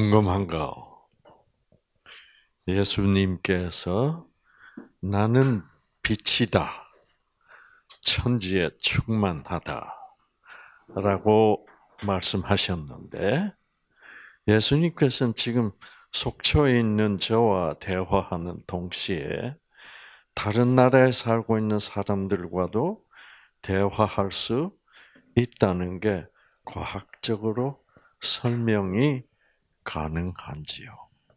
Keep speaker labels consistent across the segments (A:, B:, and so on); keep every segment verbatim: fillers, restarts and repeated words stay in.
A: 궁금한 거. 예수님께서 나는 빛이다. 천지에 충만하다. 라고 말씀하셨는데, 예수님께서는 지금 속초에 있는 저와 대화하는 동시에 다른 나라에 살고 있는 사람들과도 대화할 수 있다는 게 과학적으로 설명이 가능한지요?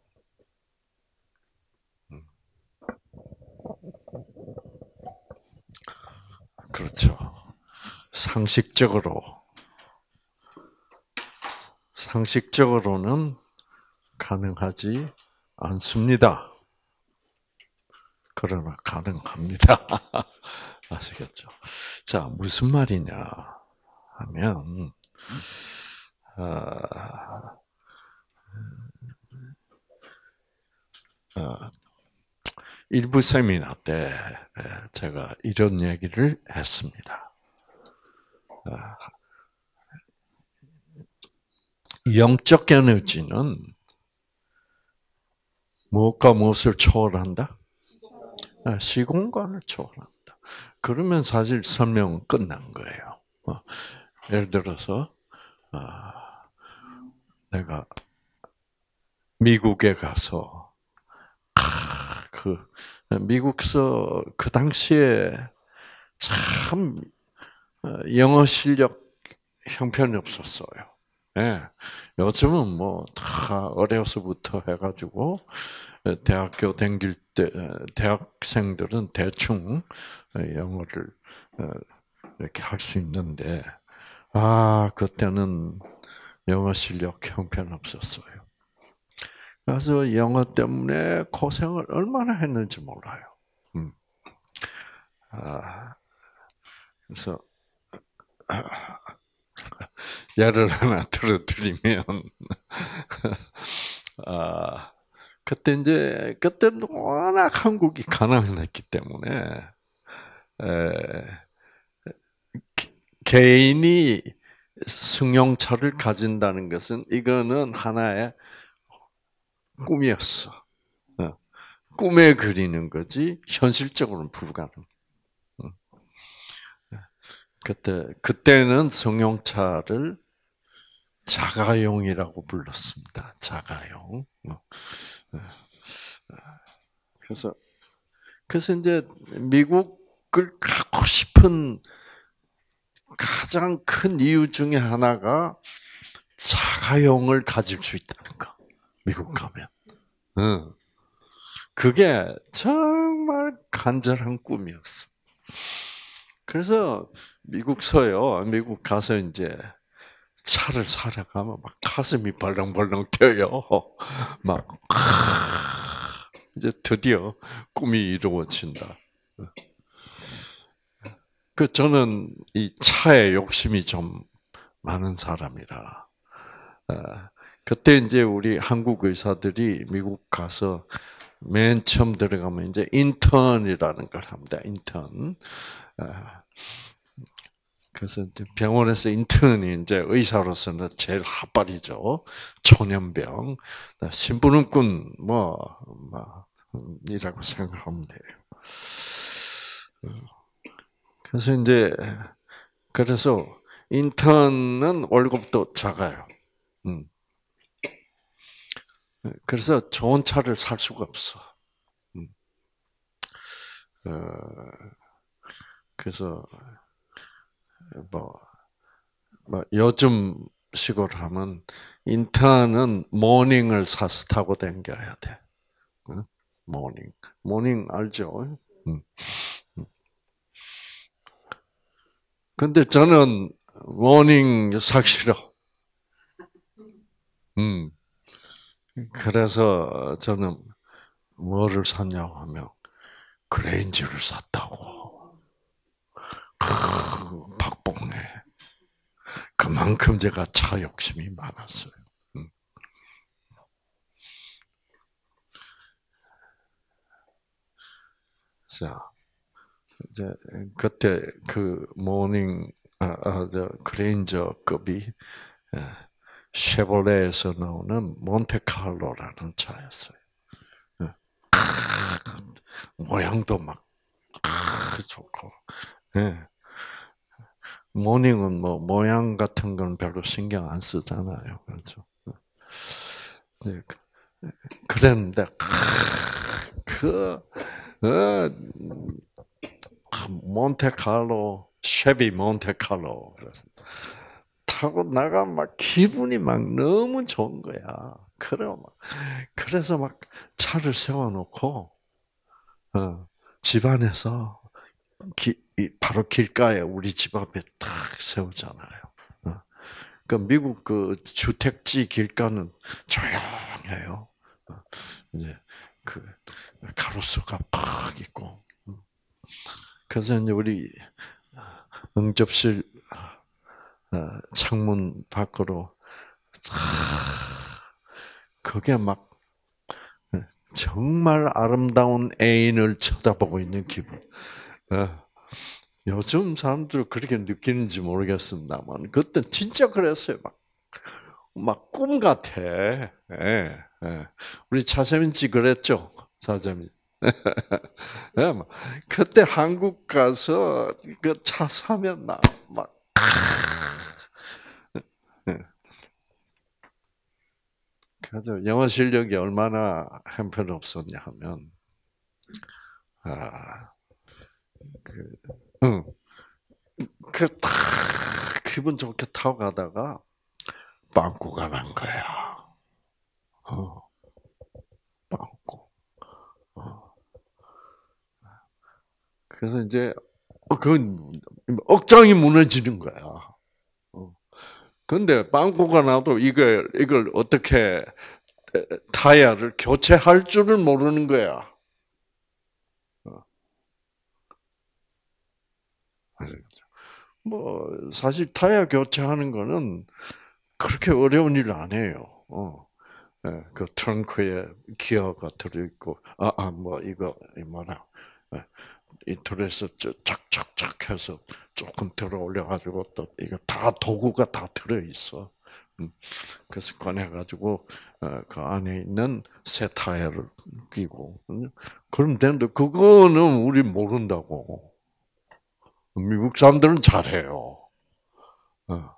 A: 그렇죠. 상식적으로, 상식적으로는 가능하지 않습니다. 그러나 가능합니다. 아시겠죠? 자, 무슨 말이냐 하면, 아, 아, 일부 세미나 때 제가 이런 얘기를 했습니다. 아, 영적 에너지는 무엇과 무엇을 초월한다? 아, 시공간을 초월한다. 그러면 사실 설명은 끝난 거예요. 어, 예를 들어서 아, 내가 미국에 가서 아, 그 미국서 그 당시에 참 영어 실력 형편이 없었어요. 예. 요즘은 뭐 다 어려서부터 해가지고 대학교 다닐 때 대학생들은 대충 영어를 이렇게 할 수 있는데 아 그때는 영어 실력 형편없었어요. 그래서 영어 때문에 고생을 얼마나 했는지 몰라요. 음. 아, 그래서 예를 하나 들어드리면, 아, 그때 이제 그때는 워낙 한국이 가난했기 때문에 에, 개인이 승용차를 가진다는 것은 이거는 하나의 꿈이었어. 어, 꿈에 그리는 거지 현실적으로는 불가능. 어. 그때 그때는 승용차를 자가용이라고 불렀습니다. 자가용. 어, 어. 그래서 그래서 이제 미국을 가고 싶은 가장 큰 이유 중에 하나가 자가용을 가질 수 있다는 거. 미국 가면. 응. 그게 정말 간절한 꿈이었어. 그래서 미국서요. 미국 가서 이제 차를 사러 가면 막 가슴이 벌렁벌렁 뛰어요. 막 이제 드디어 꿈이 이루어진다. 그 저는 이 차에 욕심이 좀 많은 사람이라. 그때 이제 우리 한국 의사들이 미국 가서 맨 처음 들어가면 이제 인턴이라는 걸 합니다. 인턴. 그래서 병원에서 인턴이 이제 의사로서는 제일 핫발이죠. 초년병, 신부름꾼 뭐, 뭐 이라고 생각하면 돼요. 그래서 이제 그래서 인턴은 월급도 작아요. 음. 그래서 좋은 차를 살 수가 없어. 음. 어, 그래서 뭐, 뭐 요즘 식으로 하면 인턴은 모닝을 사서 타고 다녀야 돼. 응? 모닝. 모닝 알죠? 음. 근데 저는 모닝 사기 싫어. 음. 그래서 저는 뭐를 샀냐고 하면 그레인저를 샀다고. 크, 박봉네. 그만큼 제가 차 욕심이 많았어요. 음. 자, 이제 그때 그 모닝 아, 아, 저 그레인저급이 예, 쉐보레에서 나오는 몬테칼로라는 차였어요. 모양도 막 좋고. 예. 모닝은 뭐 모양 같은 건 별로 신경 안 쓰잖아요. 그렇죠. 네. 그랬는데 그 어, 몬테칼로 쉐비 몬테칼로 그래서 타고 나가 막 기분이 막 너무 좋은 거야. 그래 막 그래서 막 차를 세워놓고 어, 집 안에서 기, 바로 길가에 우리 집 앞에 딱 세우잖아요. 어. 그 미국 그 주택지 길가는 조용해요. 어. 이제 그 가로수가 팍 있고. 그래서 이제 우리 응접실 창문 밖으로 그게 막 정말 아름다운 애인을 쳐다보고 있는 기분. 요즘 사람들 그렇게 느끼는지 모르겠습니다만 그때 진짜 그랬어요. 막 막 꿈 같아. 예, 예. 우리 차세민 씨 그랬죠, 차세민. 예, 막 그때 한국 가서 그 차 사면 나 막. 예. 그래서 영어 실력이 얼마나 형편없었냐 하면, 아, 그, 응, 그딱 기분 좋게 타고 가다가 빵꾸가 난 거야. 어, 빵꾸. 어. 그래서 이제 어, 그건 억장이 무너지는 거야. 어. 근데 빵꾸가 나도 이걸 이걸 어떻게 타이어를 교체할 줄을 모르는 거야. 어. 뭐 사실 타이어 교체하는 거는 그렇게 어려운 일 아니에요. 어. 예, 그 트렁크에 기어가 들어있고, 아, 아, 뭐, 이거, 이 뭐라, 예, 인터넷에서 착착착 해서 조금 들어 올려가지고, 또, 이거 다 도구가 다 들어있어. 음, 그래서 꺼내가지고, 어, 그 안에 있는 새 타이어를 끼고, 음, 그럼 되는데, 그거는 우리 모른다고. 미국 사람들은 잘해요. 어.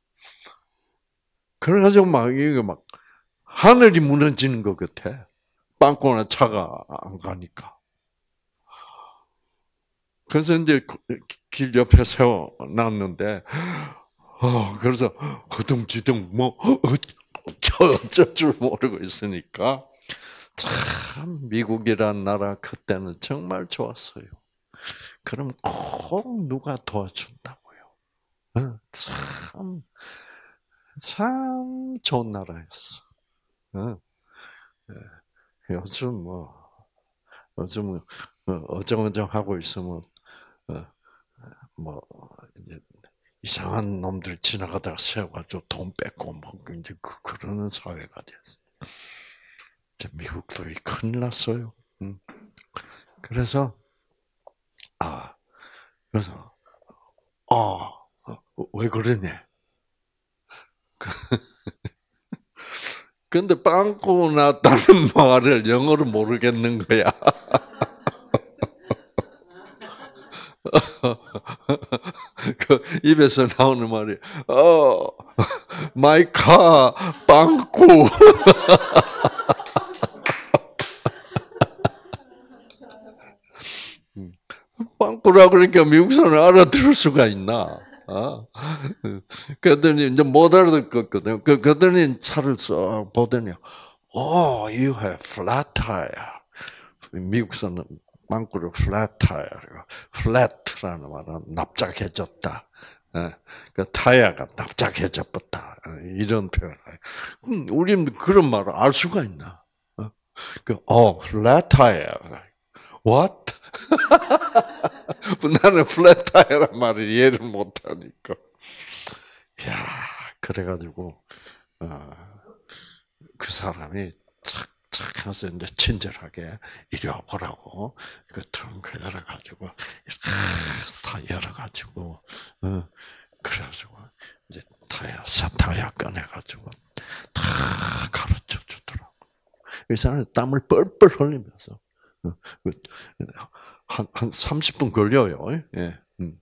A: 그래가지고 막, 이게 막, 하늘이 무너지는 것 같아. 빵꾸나 차가 안 가니까. 그래서 이제 길 옆에 세워 놨는데, 어, 그래서 허둥지둥 뭐 어쩔 줄 모르고 있으니까 참 미국이란 나라 그때는 정말 좋았어요. 그럼 꼭 누가 도와준다고요. 어, 참, 참 좋은 나라였어. 어, 예. 요즘 뭐 요즘 어정어정하고 있으면 어, 뭐 이제 이상한 놈들 지나가다가 세워가지고 돈 뺏고 뭐 이제 그 그러는 사회가 됐어요. 이제 미국도 큰일 났어요. 음. 그래서 아 그래서 아왜 그러냐? 근데 빵꾸 났다는 말을 영어로 모르겠는 거야. 그 입에서 나오는 말이 어 마이카 빵꾸. 빵꾸라 그러니까 미국 사람 알아들을 수가 있나? 어? 그랬더니 이제 못 알아듣거든. 그, 그랬더니 차를 써 보더니, oh, you have flat tire. 미국서는 빵꾸를 flat tire. flat라는 말은 납작해졌다. 예, 그 타이어가 납작해졌다. 이런 표현을. 음, 우리는 그런 말을 알 수가 있나? 어? 그, oh, flat tire. What? 나는 플랫 타이어란 말을 이해를 못하니까. 야, 그래가지고 어, 그 사람이 착착 해서 이제 친절하게 이리 와보라고 그 트렁크 열어가지고 다 열어가지고 어, 그래가지고 이제 사타야, 사타야 꺼내가지고 다 가르쳐 주더라고. 의사는 땀을 뻘뻘 흘리면서 한, 한 삼십 분 걸려요. 예. 음.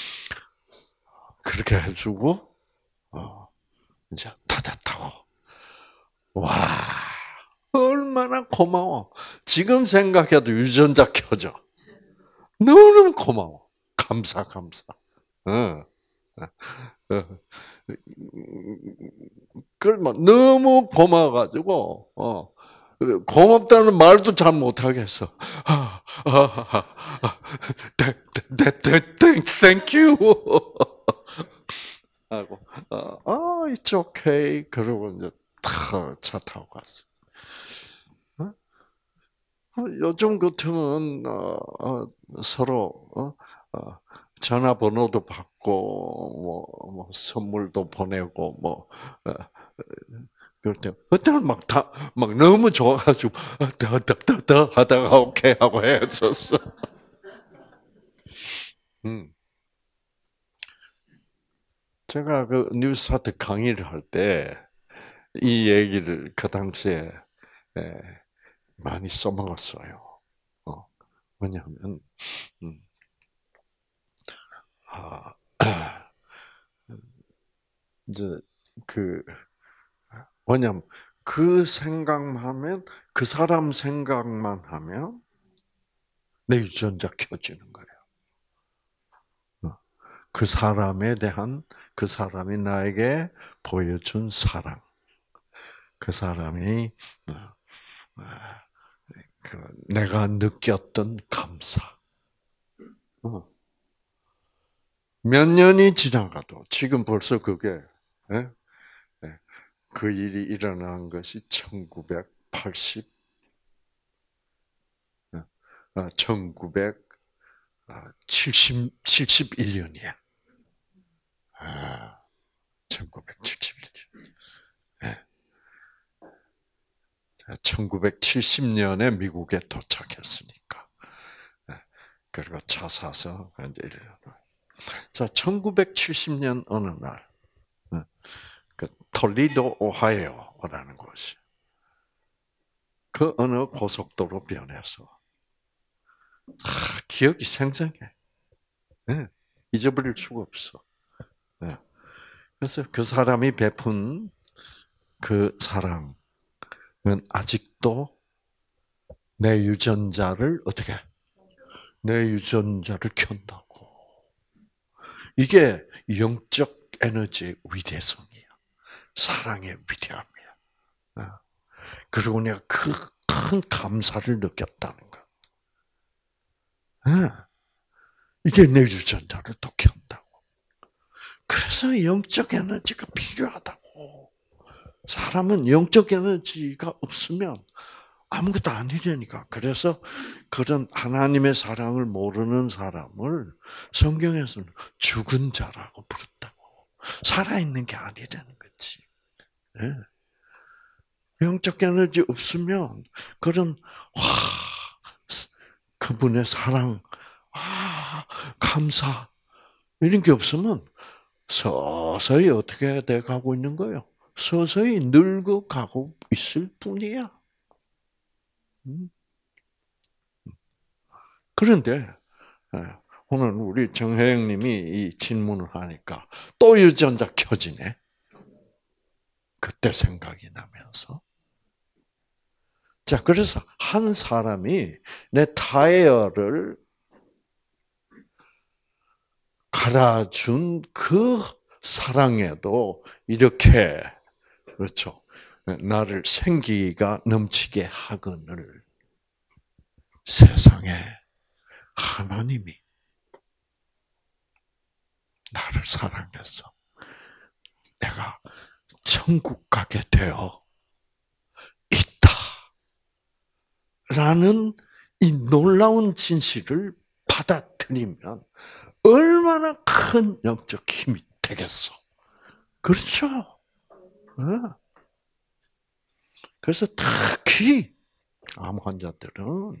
A: 그렇게 해주고, 어, 이제 다 됐다고. 와, 얼마나 고마워. 지금 생각해도 유전자 켜져. 너무너무 고마워. 감사, 감사. 어. 어. 그걸 막 너무 고마워가지고, 어. 고맙다는 말도 잘 못하겠어. 아, 아, 아, 아, thank you. 하고, 아, it's okay. 그러고 이제 차 타고 갔어. 요즘 같으면 어, 어, 서로 어, 어, 전화번호도 받고 뭐, 뭐 선물도 보내고 뭐 어, 그럴 때 그때는 막 다 막 너무 좋아가지고 더더더더 하다가 오케이 하고 헤어졌어. 음. 제가 그 뉴스타트 강의를 할 때 이 얘기를 그 당시에 예, 많이 써먹었어요. 어, 왜냐하면 음, 아, 이제 그 뭐냐면 그 생각만 하면 그 사람 생각만 하면 내 유전자 켜지는 거예요. 어, 그 사람에 대한 그 사람이 나에게 보여준 사랑, 그 사람이 어, 어, 그 내가 느꼈던 감사. 어. 몇 년이 지나가도 지금 벌써 그게 예? 예. 그 일이 일어난 것이 천구백팔십, 어, 천구백칠십일 년이야. 아, 천구백칠십일 년. 예. 천구백칠십 년에 미국에 도착했으니까. 예. 그리고 차 사서 이제 이래요. 자, 천구백칠십 년 어느 날, 예. 그 톨리도 오하이오라는 곳이 그 어느 고속도로 변에서 아, 기억이 생생해. 네, 잊어버릴 수가 없어. 네. 그래서 그 사람이 베푼 그 사랑은 아직도 내 유전자를 어떻게 내 유전자를 켠다고. 이게 영적 에너지의 위대성이야. 사랑의 위대함이야. 네. 그리고 내가 그 큰 감사를 느꼈다는 거. 네. 이게 내 유전자를 또 켠다고. 그래서 영적 에너지가 필요하다고. 사람은 영적 에너지가 없으면 아무것도 아니라니까. 그래서 그런 하나님의 사랑을 모르는 사람을 성경에서는 죽은 자라고 부른다고. 살아있는 게 아니라는 거지. 네. 영적 에너지 없으면 그런 와 그분의 사랑, 아 감사 이런 게 없으면 서서히 어떻게 돼 가고 있는 거예요? 서서히 늙어가고 있을 뿐이야. 그런데 오늘 우리 정혜영님이 이 질문을 하니까 또 유전자 켜지네. 그때 생각이 나면서. 자, 그래서 한 사람이 내 타이어를 갈아준 그 사랑에도 이렇게, 그렇죠. 나를 생기가 넘치게 하거늘 세상에 하나님이 나를 사랑해서 내가 천국 가게 되어 있다. 라는 이 놀라운 진실을 받아들이면 얼마나 큰 영적 힘이 되겠어. 그렇죠? 그래서 특히 암 환자들은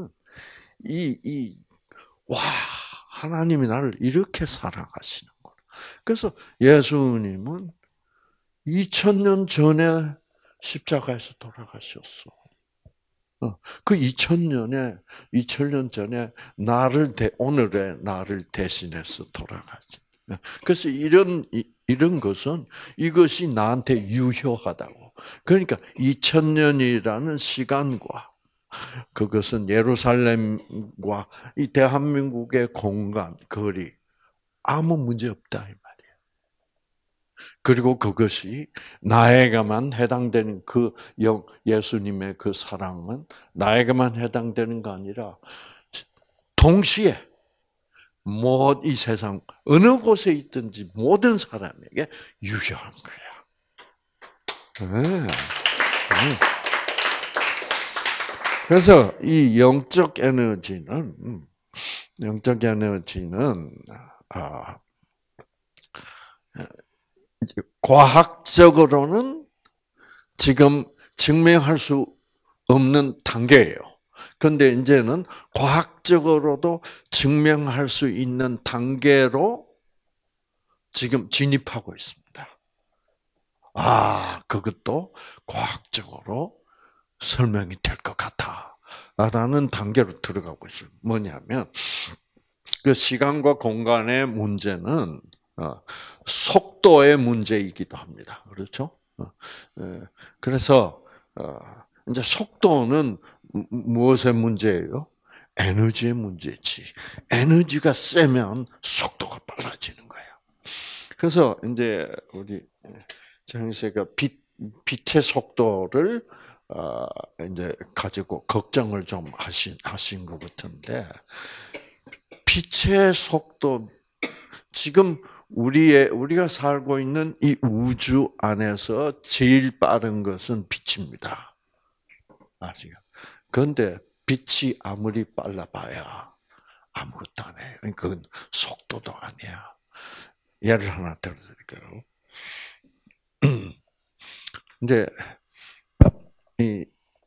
A: 이, 이, 와, 하나님이 나를 이렇게 사랑하시는구나. 그래서 예수님은 이천 년 전에 십자가에서 돌아가셨어. 그 이천 년에, 이천 년 전에 나를, 대, 오늘의 나를 대신해서 돌아가지. 그래서 이런, 이런 것은 이것이 나한테 유효하다고. 그러니까 이천 년이라는 시간과 그것은 예루살렘과 이 대한민국의 공간, 거리, 아무 문제 없다, 이 말이에요. 그리고 그것이 나에게만 해당되는 그 영, 예수님의 그 사랑은 나에게만 해당되는 거 아니라 동시에 뭐 이 세상 어느 곳에 있든지 모든 사람에게 유효한 거야. 네. 그래서 이 영적 에너지는 영적 에너지는 아, 과학적으로는 지금 증명할 수 없는 단계예요. 그런데 이제는 과학적으로도 증명할 수 있는 단계로 지금 진입하고 있습니다. 아, 그것도 과학적으로 설명이 될 것 같아. 라는 단계로 들어가고 있어요. 뭐냐면, 그 시간과 공간의 문제는 속도의 문제이기도 합니다. 그렇죠? 그래서, 이제 속도는 무엇의 문제예요? 에너지의 문제지. 에너지가 세면 속도가 빨라지는 거예요. 그래서 이제 우리 정희세가 빛 빛의 속도를 어 이제 가지고 걱정을 좀 하신 하신 것 같은데 빛의 속도 지금 우리의 우리가 살고 있는 이 우주 안에서 제일 빠른 것은 빛입니다. 아시죠? 그런데 빛이 아무리 빨라봐야 아무것도 안 해요. 그건 속도도 아니야. 예를 하나 들어드릴게요. 이제 이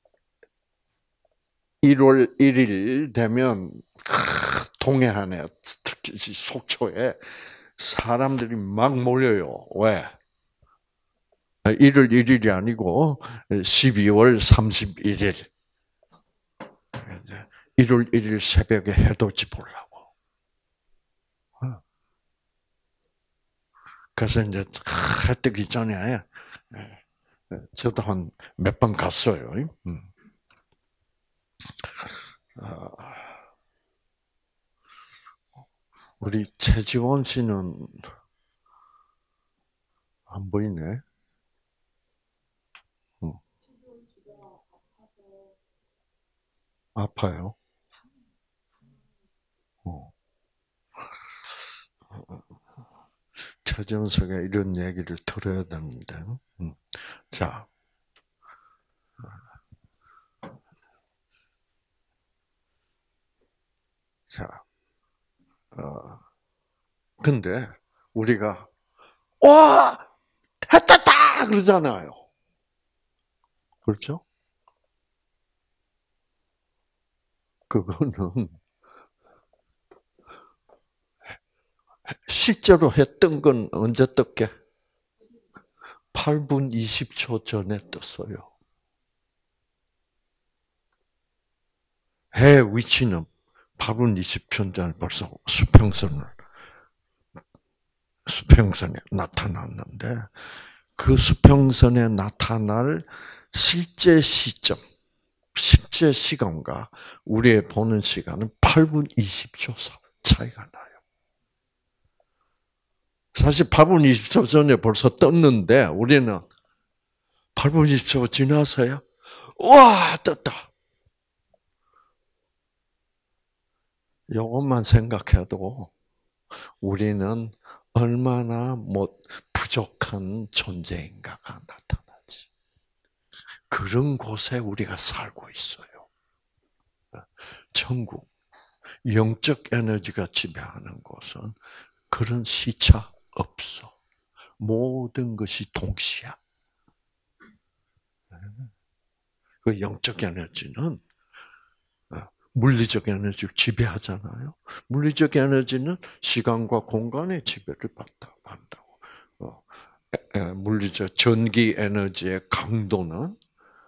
A: 일월 일일 되면 동해안에 특히 속초에 사람들이 막 몰려요. 왜? 일월 일일이 아니고 십이월 삼십일일. 일월 일일 새벽에 해돋이 보려고. 그래서 이제 해 뜨기 전에 저도 한 몇 번 갔어요. 우리 최지원 씨는 안 보이네. 아파요. 최정석가 이런 얘기를 들어야 되는데. 자, 자, 어, 근데 우리가 와 했다 그러잖아요. 그렇죠? 그거는 실제로 했던 건 언제 떴게? 팔 분 이십 초 전에 떴어요. 해 위치는 팔 분 이십 초 전에 벌써 수평선을 수평선에 나타났는데 그 수평선에 나타날 실제 시점, 실제 시간과 우리의 보는 시간은 팔 분 이십 초 차이가 나요. 사실 팔 분 이십 초 전에 벌써 떴는데 우리는 팔 분 이십 초 지나서야 와 떴다. 이것만 생각해도 우리는 얼마나 못 부족한 존재인가가 나타나지. 그런 곳에 우리가 살고 있어요. 천국, 영적 에너지가 지배하는 곳은 그런 시차 없어. 모든 것이 동시야. 그 영적 에너지는 물리적 에너지를 지배하잖아요. 물리적 에너지는 시간과 공간의 지배를 받다, 한다고. 어, 에, 에, 물리적 전기 에너지의 강도는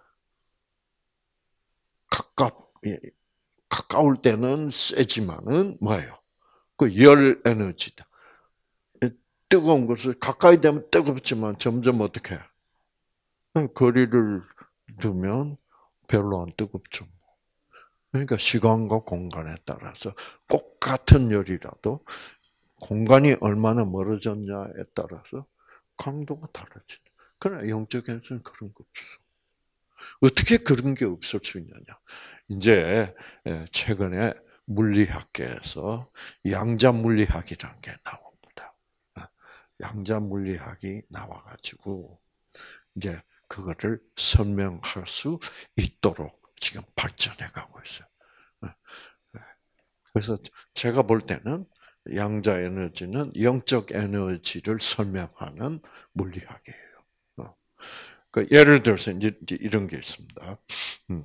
A: 가깝, 예, 가까울 때는 세지만은 뭐예요? 그 열 에너지다. 뜨거운 것을 가까이 되면 뜨겁지만 점점 어떻게 해? 거리를 두면 별로 안 뜨겁죠. 그러니까 시간과 공간에 따라서 꼭 같은 열이라도 공간이 얼마나 멀어졌냐에 따라서 강도가 달라지죠. 그러나 영적에서는 그런 거 없어. 어떻게 그런 게 없을 수 있느냐? 이제 최근에 물리학계에서 양자 물리학이라는 게 나옵니다. 양자 물리학이 나와가지고 이제 그거를 설명할 수 있도록 지금 발전해 가고 있어요. 그래서 제가 볼 때는 양자 에너지는 영적 에너지를 설명하는 물리학이에요. 그 예를 들어서 이제 이런 게 있습니다. 음.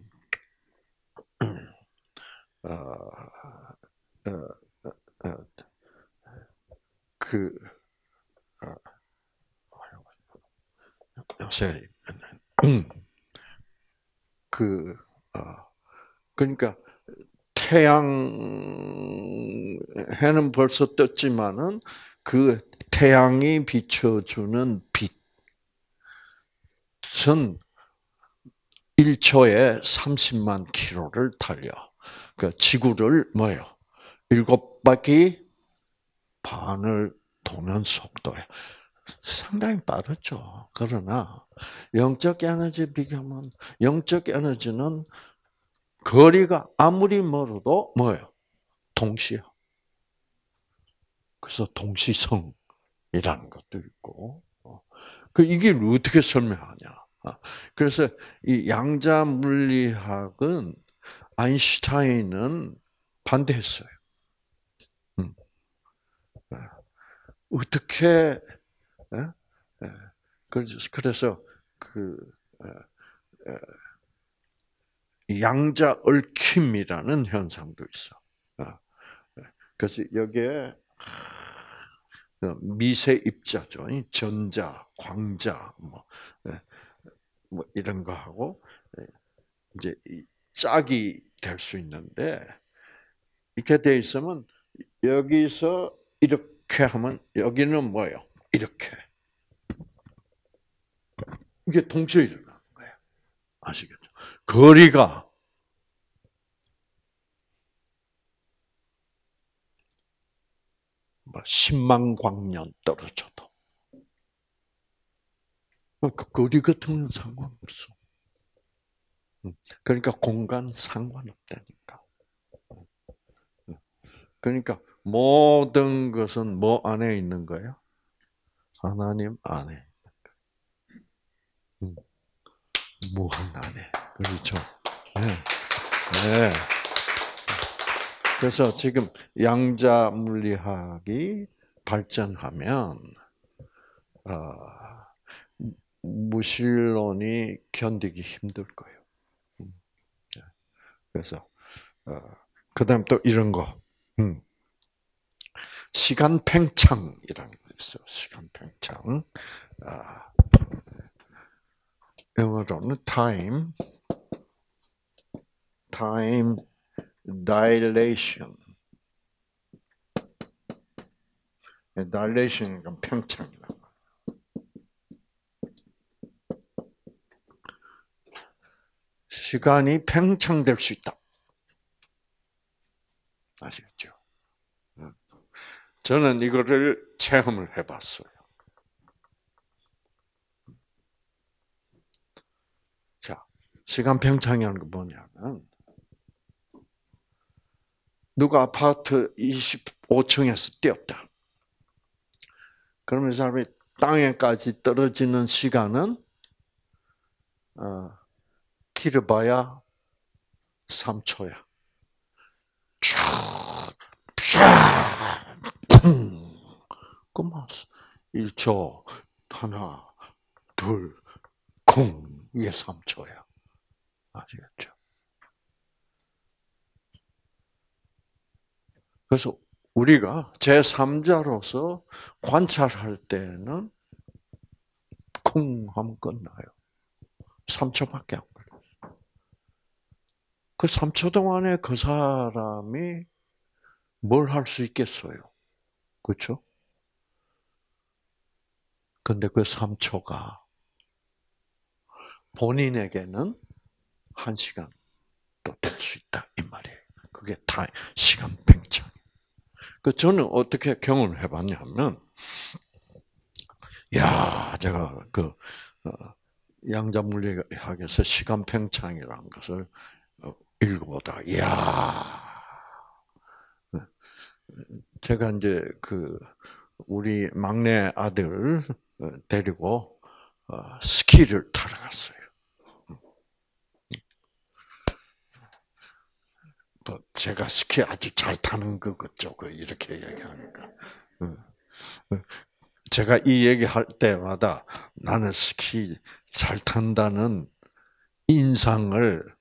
A: 어, 어, 어, 그 어, 요새 그 어, 그러니까 태양 해는 벌써 떴지만은 그 태양이 비춰주는 빛은 일 초에 삼십만 킬로를 달려. 그 지구를 뭐예요? 일곱 바퀴 반을 도는 속도에 상당히 빠르죠. 그러나 영적 에너지 비교하면 영적 에너지는 거리가 아무리 멀어도 뭐예요? 동시야. 그래서 동시성이라는 것도 있고, 그 이게 어떻게 설명하냐? 그래서 이 양자 물리학은 아인슈타인은 반대했어요. 음. 어떻게? 그래서 그 양자 얽힘이라는 현상도 있어. 그래서 여기에 미세 입자죠. 전자, 광자, 뭐, 뭐 이런 거 하고 이제 짝이 될 수 있는데 이렇게 돼 있으면 여기서 이렇게 하면 여기는 뭐예요? 이렇게 이게 동시에 일어나는 거예요. 아시겠죠? 거리가 뭐 십만 광년 떨어져도 그 거리 같은 건 상관없어. 그러니까 공간 상관없다니까. 그러니까 모든 것은 뭐 안에 있는 거예요? 하나님 안에. 무한 안에. 그렇죠. 네. 네. 그래서 지금 양자 물리학이 발전하면 어, 무신론이 견디기 힘들 거예요. 그래서 어, 그다음 또 이런 거, 음. 시간 팽창이라는 게 있어요. 시간 팽창. 아, 영어로는 time, time dilation. dilation은 팽창이다. 시간이 팽창될 수 있다. 아시겠죠? 저는 이거를 체험을 해봤어요. 자, 시간 팽창이라는 게 뭐냐면, 누가 아파트 이십오 층에서 뛰었다. 그러면 이 사람이 땅에까지 떨어지는 시간은, 어, 길어봐야 삼 초야. 그만 일 초, 하나, 둘, 쿵, 이게 삼 초야. 아시겠죠? 그래서 우리가 제삼자로서 관찰할 때는 쿵 하면 끝나요. 삼 초밖에 안 걸려요. 그 삼 초 동안에 그 사람이 뭘 할 수 있겠어요? 그렇죠? 근데 그 삼 초가 본인에게는 한 시간도 될 수 있다 이 말이에요. 그게 다 시간 팽창. 그 저는 어떻게 경험을 해봤냐면, 야, 제가 그 어, 양자물리학에서 시간 팽창이라는 것을 읽어보다, 야, 제가 이제 그 우리 막내 아들 데리고 스키를 타러 갔어요. 또 제가 스키 아주 잘 타는 거겠죠. 이렇게 얘기하니까. 제가 이 얘기할 때마다 나는 스키 잘 탄다는 인상을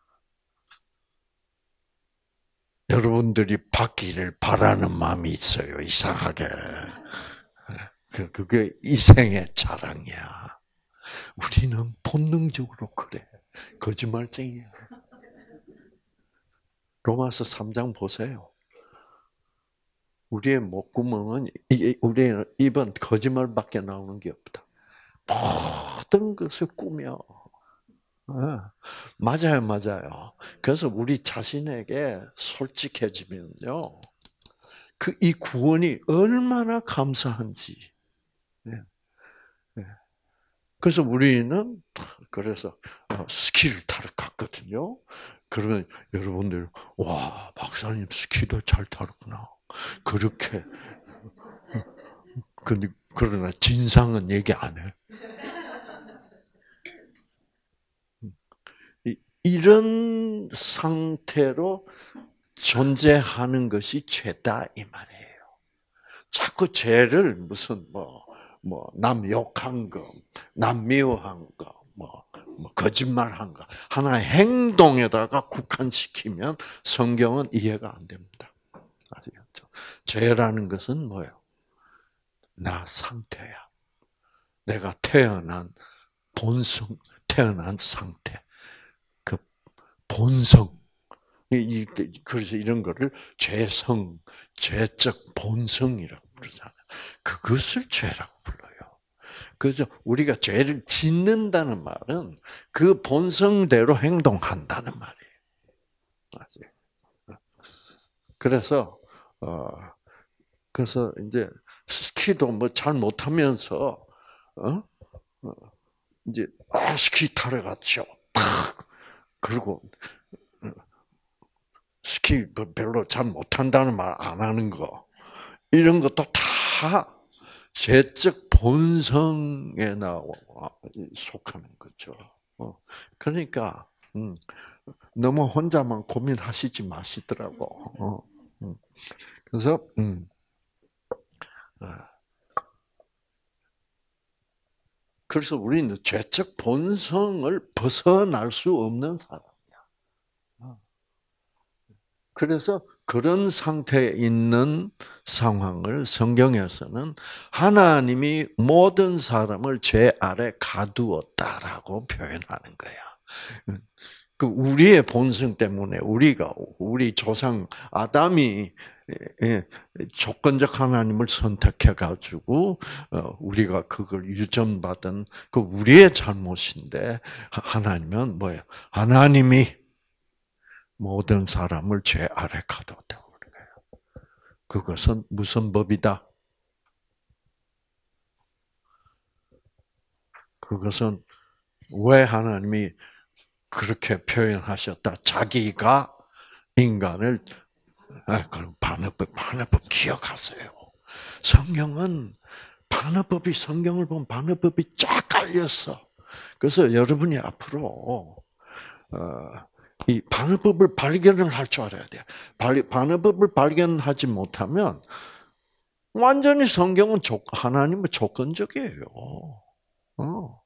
A: 여러분들이 받기를 바라는 마음이 있어요. 이상하게. 그, 그게 이 생의 자랑이야. 우리는 본능적으로 그래. 거짓말쟁이야. 로마서 삼 장 보세요. 우리의 목구멍은, 우리의 입은 거짓말밖에 나오는 게 없다. 모든 것을 꾸며. 맞아요, 맞아요. 그래서 우리 자신에게 솔직해지면요. 그, 이 구원이 얼마나 감사한지. 그래서 우리는, 그래서 스키를 타러 갔거든요. 그러면 여러분들, 와, 박사님 스키도 잘 타는구나. 그렇게. 근데, 그러나 진상은 얘기 안 해. 이런 상태로 존재하는 것이 죄다 이 말이에요. 자꾸 죄를 무슨 뭐, 뭐, 남 욕한 거, 남 미워한 거, 뭐, 뭐 거짓말한 거, 하나의 행동에다가 국한시키면 성경은 이해가 안 됩니다. 아시겠죠? 죄라는 것은 뭐예요? 나 상태야. 내가 태어난 본성, 태어난 상태. 그 본성. 이, 그래서 이런 거를 죄성, 죄적 본성이라고 부르잖아요. 그것을 죄라고 불러요. 그래서 우리가 죄를 짓는다는 말은 그 본성대로 행동한다는 말이에요. 그래서, 어, 그래서 이제 스키도 뭐 잘 못하면서, 어? 이제, 아, 스키 타러 갔죠. 탁! 그리고, 스키 별로 잘 못한다는 말 안 하는 거. 이런 것도 다 죄적 본성에 나 속하는 거죠. 그러니까 너무 혼자만 고민하시지 마시더라고. 그래서 그래서 우리는 죄적 본성을 벗어날 수 없는 사람이야. 그래서 그런 상태에 있는 상황을 성경에서는 하나님이 모든 사람을 죄 아래 가두었다라고 표현하는 거야. 그 우리의 본성 때문에 우리가 우리 조상 아담이 조건적 하나님을 선택해 가지고 우리가 그걸 유전받은 그 우리의 잘못인데 하나님은 뭐예요? 하나님이 모든 사람을 죄 아래 가뒀다고 그런 거예요. 그것은 무슨 법이다? 그것은 왜 하나님이 그렇게 표현하셨다? 자기가 인간을 아, 그럼 반어법, 반어법 기억하세요. 성경은 반어법이 성경을 보면 반어법이 쫙 깔렸어. 그래서 여러분이 앞으로 어, 이 반어법을 발견을 할 줄 알아야 돼요. 반어법을 발견하지 못하면 완전히 성경은 하나님은 조건적이에요. 어.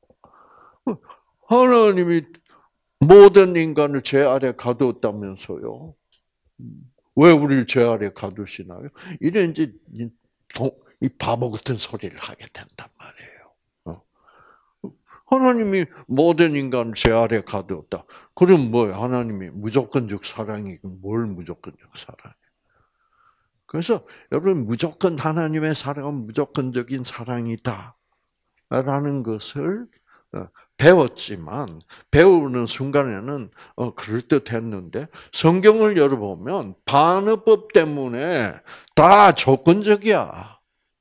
A: 하나님이 모든 인간을 죄 아래 가두었다면서요. 왜 우리를 죄 아래 가두시나요? 이래 이제 이 바보 같은 소리를 하게 된단 말이에요. 어. 하나님이 모든 인간을 죄 아래 가두었다. 그럼 뭐예요? 하나님이 무조건적 사랑이 뭘 무조건적 사랑? 그래서 여러분 무조건 하나님의 사랑은 무조건적인 사랑이다. 라는 것을 배웠지만 배우는 순간에는 어 그럴듯했는데 성경을 열어보면 반어법 때문에 다 조건적이야.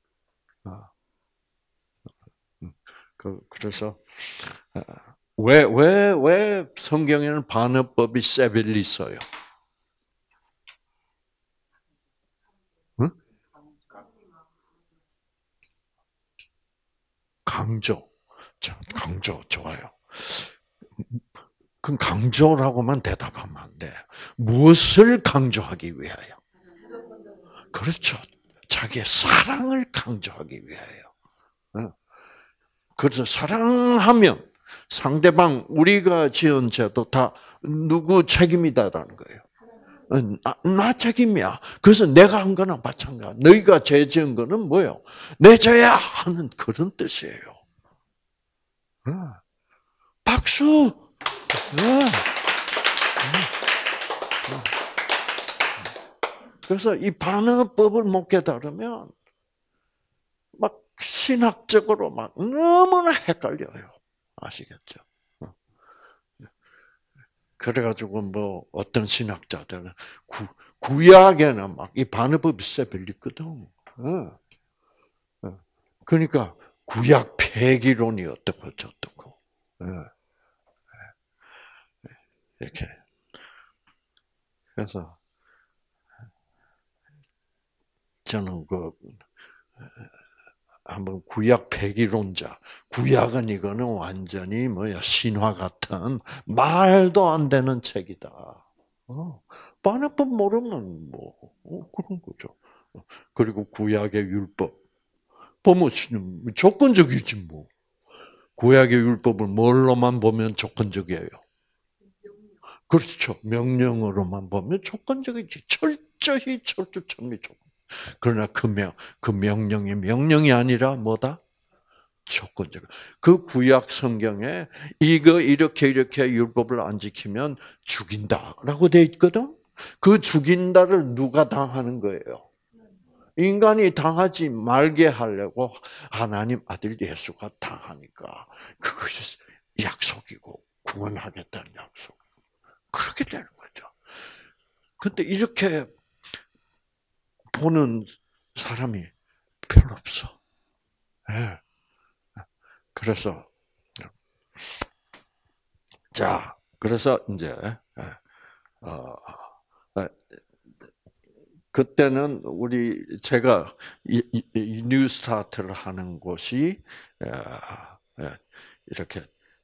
A: 그 그래서 왜 왜 왜 성경에는 반어법이 세빌리 써요? 응? 강조. 자, 강조 좋아요. 그 강조라고만 대답하면 안 돼. 무엇을 강조하기 위하여? 그렇죠. 자기의 사랑을 강조하기 위하여. 그래서 사랑하면 상대방 우리가 지은 죄도 다 누구 책임이다라는 거예요. 나, 나 책임이야. 그래서 내가 한 거나 마찬가지. 너희가 죄 지은 거는 뭐예요? 내 죄야 하는 그런 뜻이에요. 박수. 그래서 이 반어법을 못 깨달으면 막 신학적으로 막 너무나 헷갈려요. 아시겠죠? 그래가지고 뭐 어떤 신학자들은 구, 구약에는 막 이 반어법이 세빌리거든. 그러니까 구약 폐기론이 어떻고 저떻고 이렇게. 그래서 저는 그 한번 구약 폐기론자, 구약은 이거는 완전히 뭐야 신화 같은 말도 안 되는 책이다. 어, 반어법 모르면 뭐 어, 그런 거죠. 그리고 구약의 율법 보면 조건적이지 뭐. 구약의 율법을 뭘로만 보면 조건적이에요. 그렇죠. 명령으로만 보면 조건적이지. 철저히 철두철미 조건. 그러나 그 명, 그 명령이 명령이 아니라 뭐다? 조건적. 그 구약 성경에 이거 이렇게 이렇게 율법을 안 지키면 죽인다라고 돼 있거든. 그 죽인다를 누가 당하는 거예요? 인간이 당하지 말게 하려고 하나님 아들 예수가 당하니까 그것이 약속이고 구원하겠다는 약속. 그렇게 되는 거죠. 근데 이렇게 보는 사람이 별로 없어. 네. 그래서 자, 그래서 이제 어, 그때는 우리 제가 이, 이, 이 뉴스타트를 하는 곳이 이렇게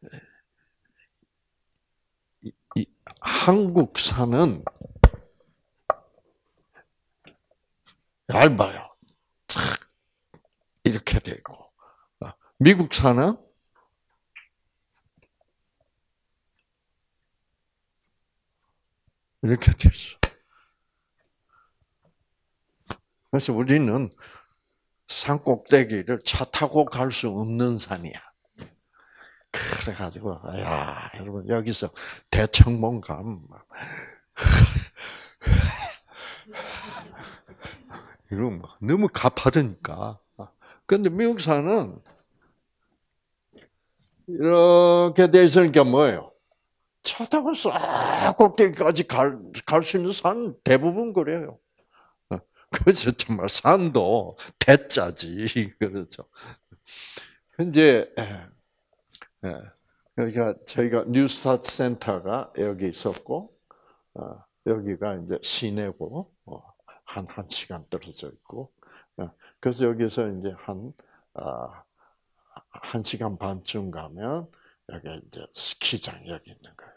A: 이, 이, 한국사는 얇아요. 탁 이렇게 되고 미국사는 이렇게 돼 있어. 그래서 우리는 산 꼭대기를 차 타고 갈 수 없는 산이야. 그래가지고 야 여러분 여기서 대청봉 가면 이러면 너무 가파르니까. 근데 미국산은 이렇게 돼 있으니까 뭐예요? 차 타고 싹 꼭대기까지 갈, 갈 수 있는 산 대부분 그래요. 그래서 정말 산도 대짜지. 그렇죠. 이제, 그러니까 저희가 뉴스타트 센터가 여기 있었고, 여기가 이제 시내고, 한, 한 시간 떨어져 있고, 그래서 여기서 이제 한, 한 시간 반쯤 가면, 여기 이제 스키장 여기 있는 거예요.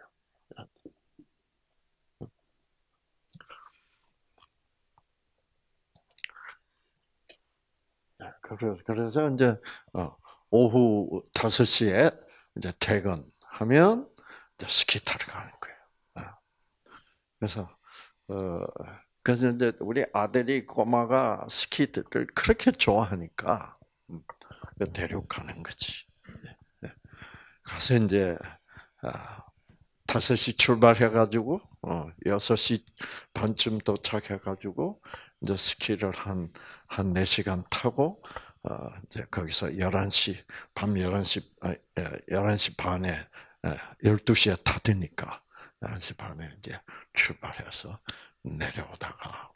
A: 그래서 이제 오후 다섯 시에 이제 퇴근하면 이제 스키 타러 가는 거예요. 그래서 어 그래서 이제 우리 아들이 꼬마가 스키를 그렇게 좋아하니까 데려가는 거지. 가서 이제 아, 다섯 시 출발해가지고 어, 여섯 시 반쯤 도착해가지고 이제 스키를 한 한 네 시간 타고 어, 이제 거기서 열한 시 밤 열한 시 아, 열한 시 반에 열두 시에 타드니까 열한 시 반에 이제 출발해서 내려오다가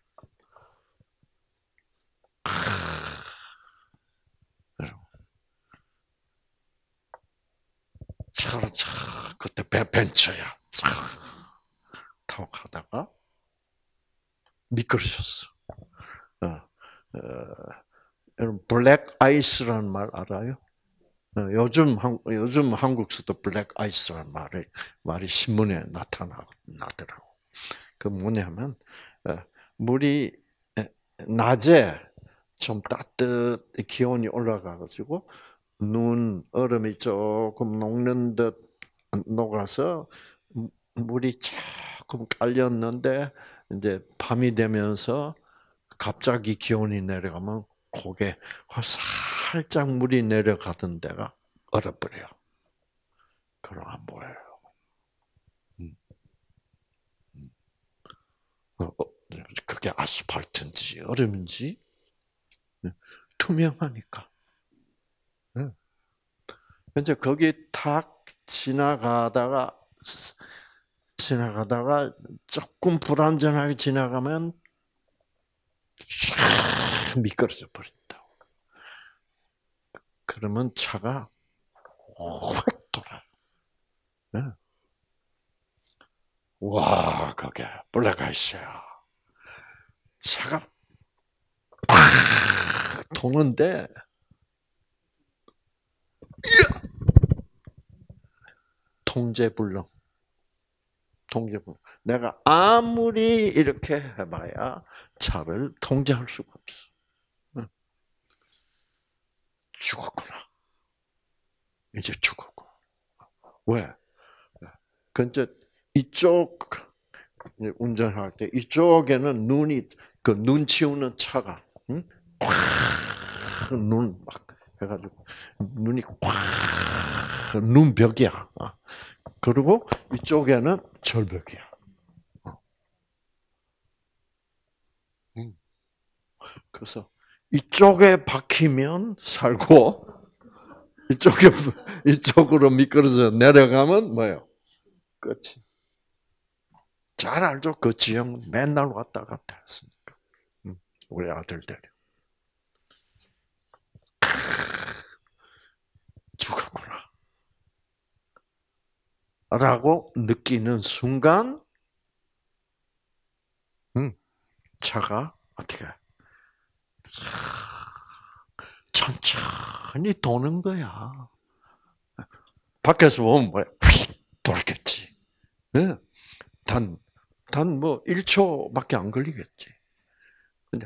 A: 차를 차 그때 배 벤처야 차 타고 가다가 미끄러졌어. 어, 어, 여러분 블랙 아이스라는 말 알아요? 어, 요즘 한 요즘 한국에서도 블랙 아이스라는 말이 말이 신문에 나타나더라고. 그 뭐냐면 어, 물이 낮에 좀 따뜻 기온이 올라가가지고 눈 얼음이 조금 녹는 듯 녹아서 물이 조금 깔렸는데 이제 밤이 되면서 갑자기 기온이 내려가면 고개 살짝 물이 내려가던 데가 얼어버려요. 그럼 안 보여요. 음, 음. 어, 어, 그게 아스팔트인지 얼음인지 투명하니까. 이제 거기 탁 지나가다가 지나가다가 조금 불안전하게 지나가면 쫙 미끄러져 버린다. 그러면 차가 확 돌아요. 네. 와, 그게 블랙아이스야. 차가 팍 도는데 통제불능. 통제불능. 내가 아무리 이렇게 해봐야 차를 통제할 수가 없어. 죽었구나. 이제 죽었고. 왜? 근데 이쪽 운전할 때 이쪽에는 눈이 그 눈 치우는 차가 응? 콱눈막 해가지고 눈이 콱 눈벽이야. 그리고 이쪽에는 절벽이야. 그래서 이쪽에 박히면 살고 이쪽에 이쪽으로 미끄러져 내려가면 뭐요? 끝이. 잘 알죠? 그 지형 맨날 왔다 갔다 했으니까. 우리 아들들이. 죽었구나. 라고 느끼는 순간, 차가 어떻게, 천천히 도는 거야. 밖에서 보면 뭐야? 휙 돌겠지. 네. 단, 단 뭐 일 초밖에 안 걸리겠지. 근데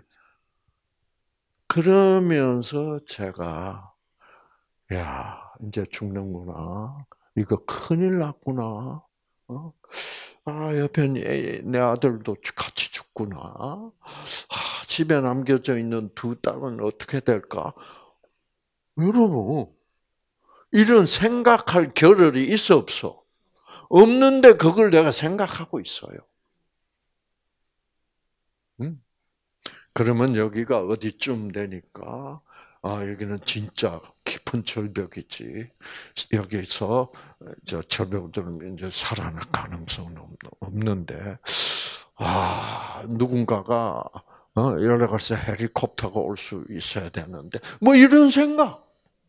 A: 그러면서 제가 야, 이제 죽는구나. 이거 큰일 났구나. 어? 아, 옆에 내, 내 아들도 같이 죽구나. 아, 집에 남겨져 있는 두 딸은 어떻게 될까? 여러분, 이런 생각할 겨를이 있어 없어? 없는데 그걸 내가 생각하고 있어요. 응? 그러면 여기가 어디쯤 되니까 아 여기는 진짜 깊은 절벽이지. 여기서 저 절벽들은 이제 살아날 가능성은 없는데 아 누군가가 어, 여러 가지 헬리콥터가 올 수 있어야 되는데 뭐 이런 생각.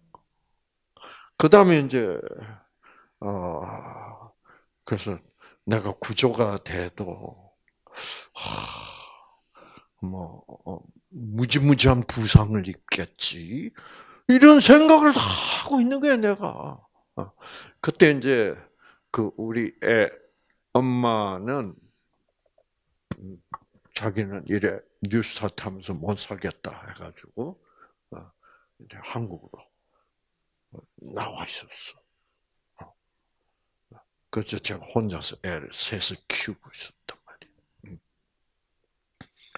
A: 그다음에 이제 어 그래서 내가 구조가 돼도 뭐 어, 무지무지한 부상을 입겠지 이런 생각을 다 하고 있는 거야 내가. 어. 그때 이제 그 우리 애 엄마는 자기는 이래 뉴스타트 하면서 못 살겠다 해가지고 어, 이제 한국으로 나와 있었어. 어. 그래서 제가 혼자서 애를 셋을 키우고 있었단 말이야.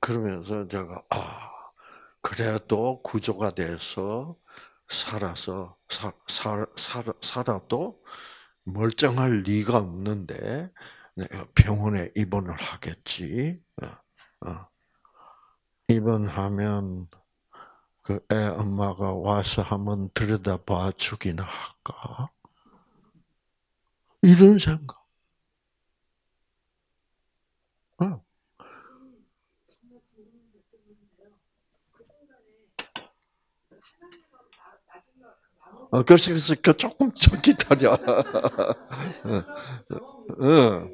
A: 그러면서 제가 아 그래도 구조가 돼서 살아서 사, 살, 살, 살아도 멀쩡할 리가 없는데 내가 병원에 입원을 하겠지. 어, 어. 입원하면 그 애 엄마가 와서 한번 들여다봐 주기나 할까? 이런 생각. 어. 어, 그래서 그래서 그 조금 좀 기다려. 어, 어.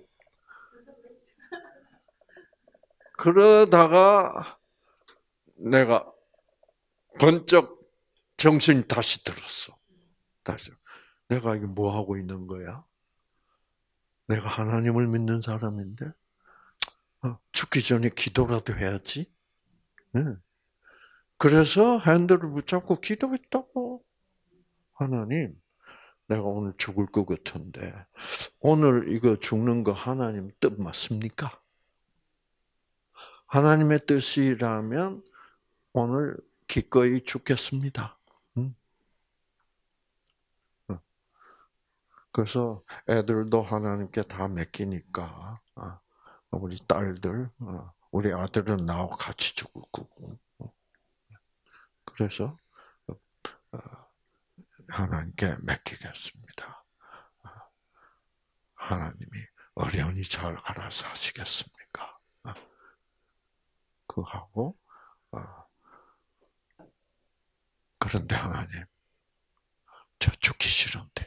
A: 그러다가 내가 번쩍 정신이 다시 들었어. 다시. 내가 이게 뭐 하고 있는 거야? 내가 하나님을 믿는 사람인데 어, 죽기 전에 기도라도 해야지. 응. 그래서 핸들을 붙잡고 기도했다고. 하나님, 내가 오늘 죽을 것 같은데 오늘 이거 죽는 거 하나님 뜻 맞습니까? 하나님의 뜻이라면 오늘 기꺼이 죽겠습니다. 응? 어. 그래서 애들도 하나님께 다 맡기니까 아, 우리 딸들, 어, 우리 아들은 나하고 같이 죽을 거고. 어. 그래서 어, 하나님께 맡기겠습니다. 하나님이 어련히 잘 알아서 하시겠습니까? 어. 그하고 어, 그런데 하나님, 저 죽기 싫은데요.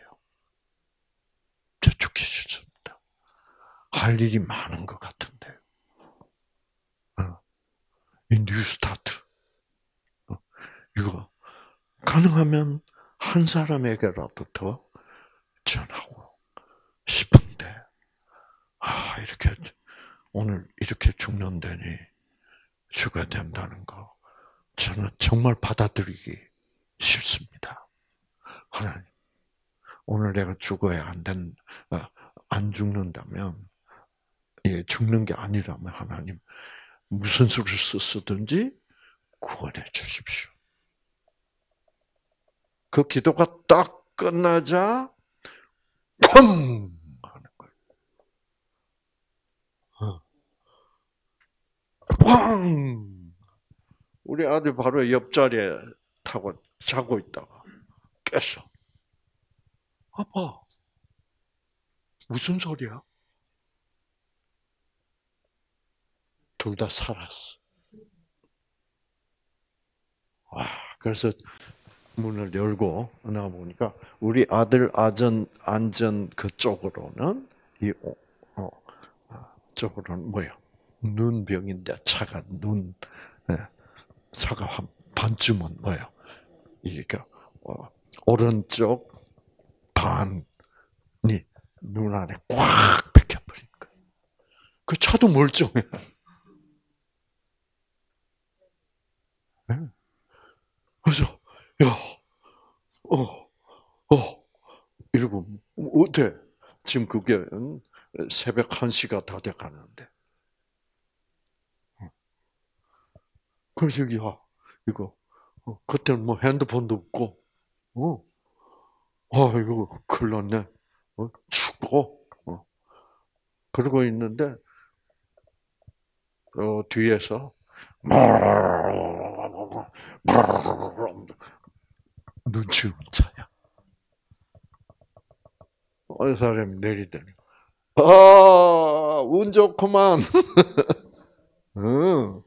A: 저 죽기 싫습니다. 할 일이 많은 것 같은데요. 어, 이 뉴스타트. 어, 이거 가능하면 한 사람에게라도 더 전하고 싶은데, 아, 이렇게, 오늘 이렇게 죽는다니, 죽어야 된다는 거, 저는 정말 받아들이기 싫습니다. 하나님, 오늘 내가 죽어야 안 된, 어, 안 죽는다면, 예, 죽는 게 아니라면 하나님, 무슨 수를 쓰든지 구원해 주십시오. 그 기도가 딱 끝나자, 쾅! 하는 거예요. 어. 꽝! 우리 아들 바로 옆자리에 타고 자고 있다가 깼어. 아빠, 무슨 소리야? 둘 다 살았어. 와, 그래서 문을 열고 나가 보니까 우리 아들 안전 안전 그쪽으로는 이 어, 쪽으로는 뭐야? 눈병인데 차가 눈 예, 차가 한 반쯤은 뭐야? 이게 어, 오른쪽 반이 눈 안에 꽉 박혀버린 거야. 그 차도 멀쩡해. 예. 그래서 야, 어, 어, 이러고 어때? 지금 그게 새벽 한 시가 다 돼가는데. 그래서 야, 이거 어, 그때는 뭐 핸드폰도 없고, 어, 아 이거 큰일 났네. 어, 춥고, 어, 그러고 있는데 어, 뒤에서 눈치 없는 차야. 어느 사람이 내리더니 아, 운 좋구만. 응.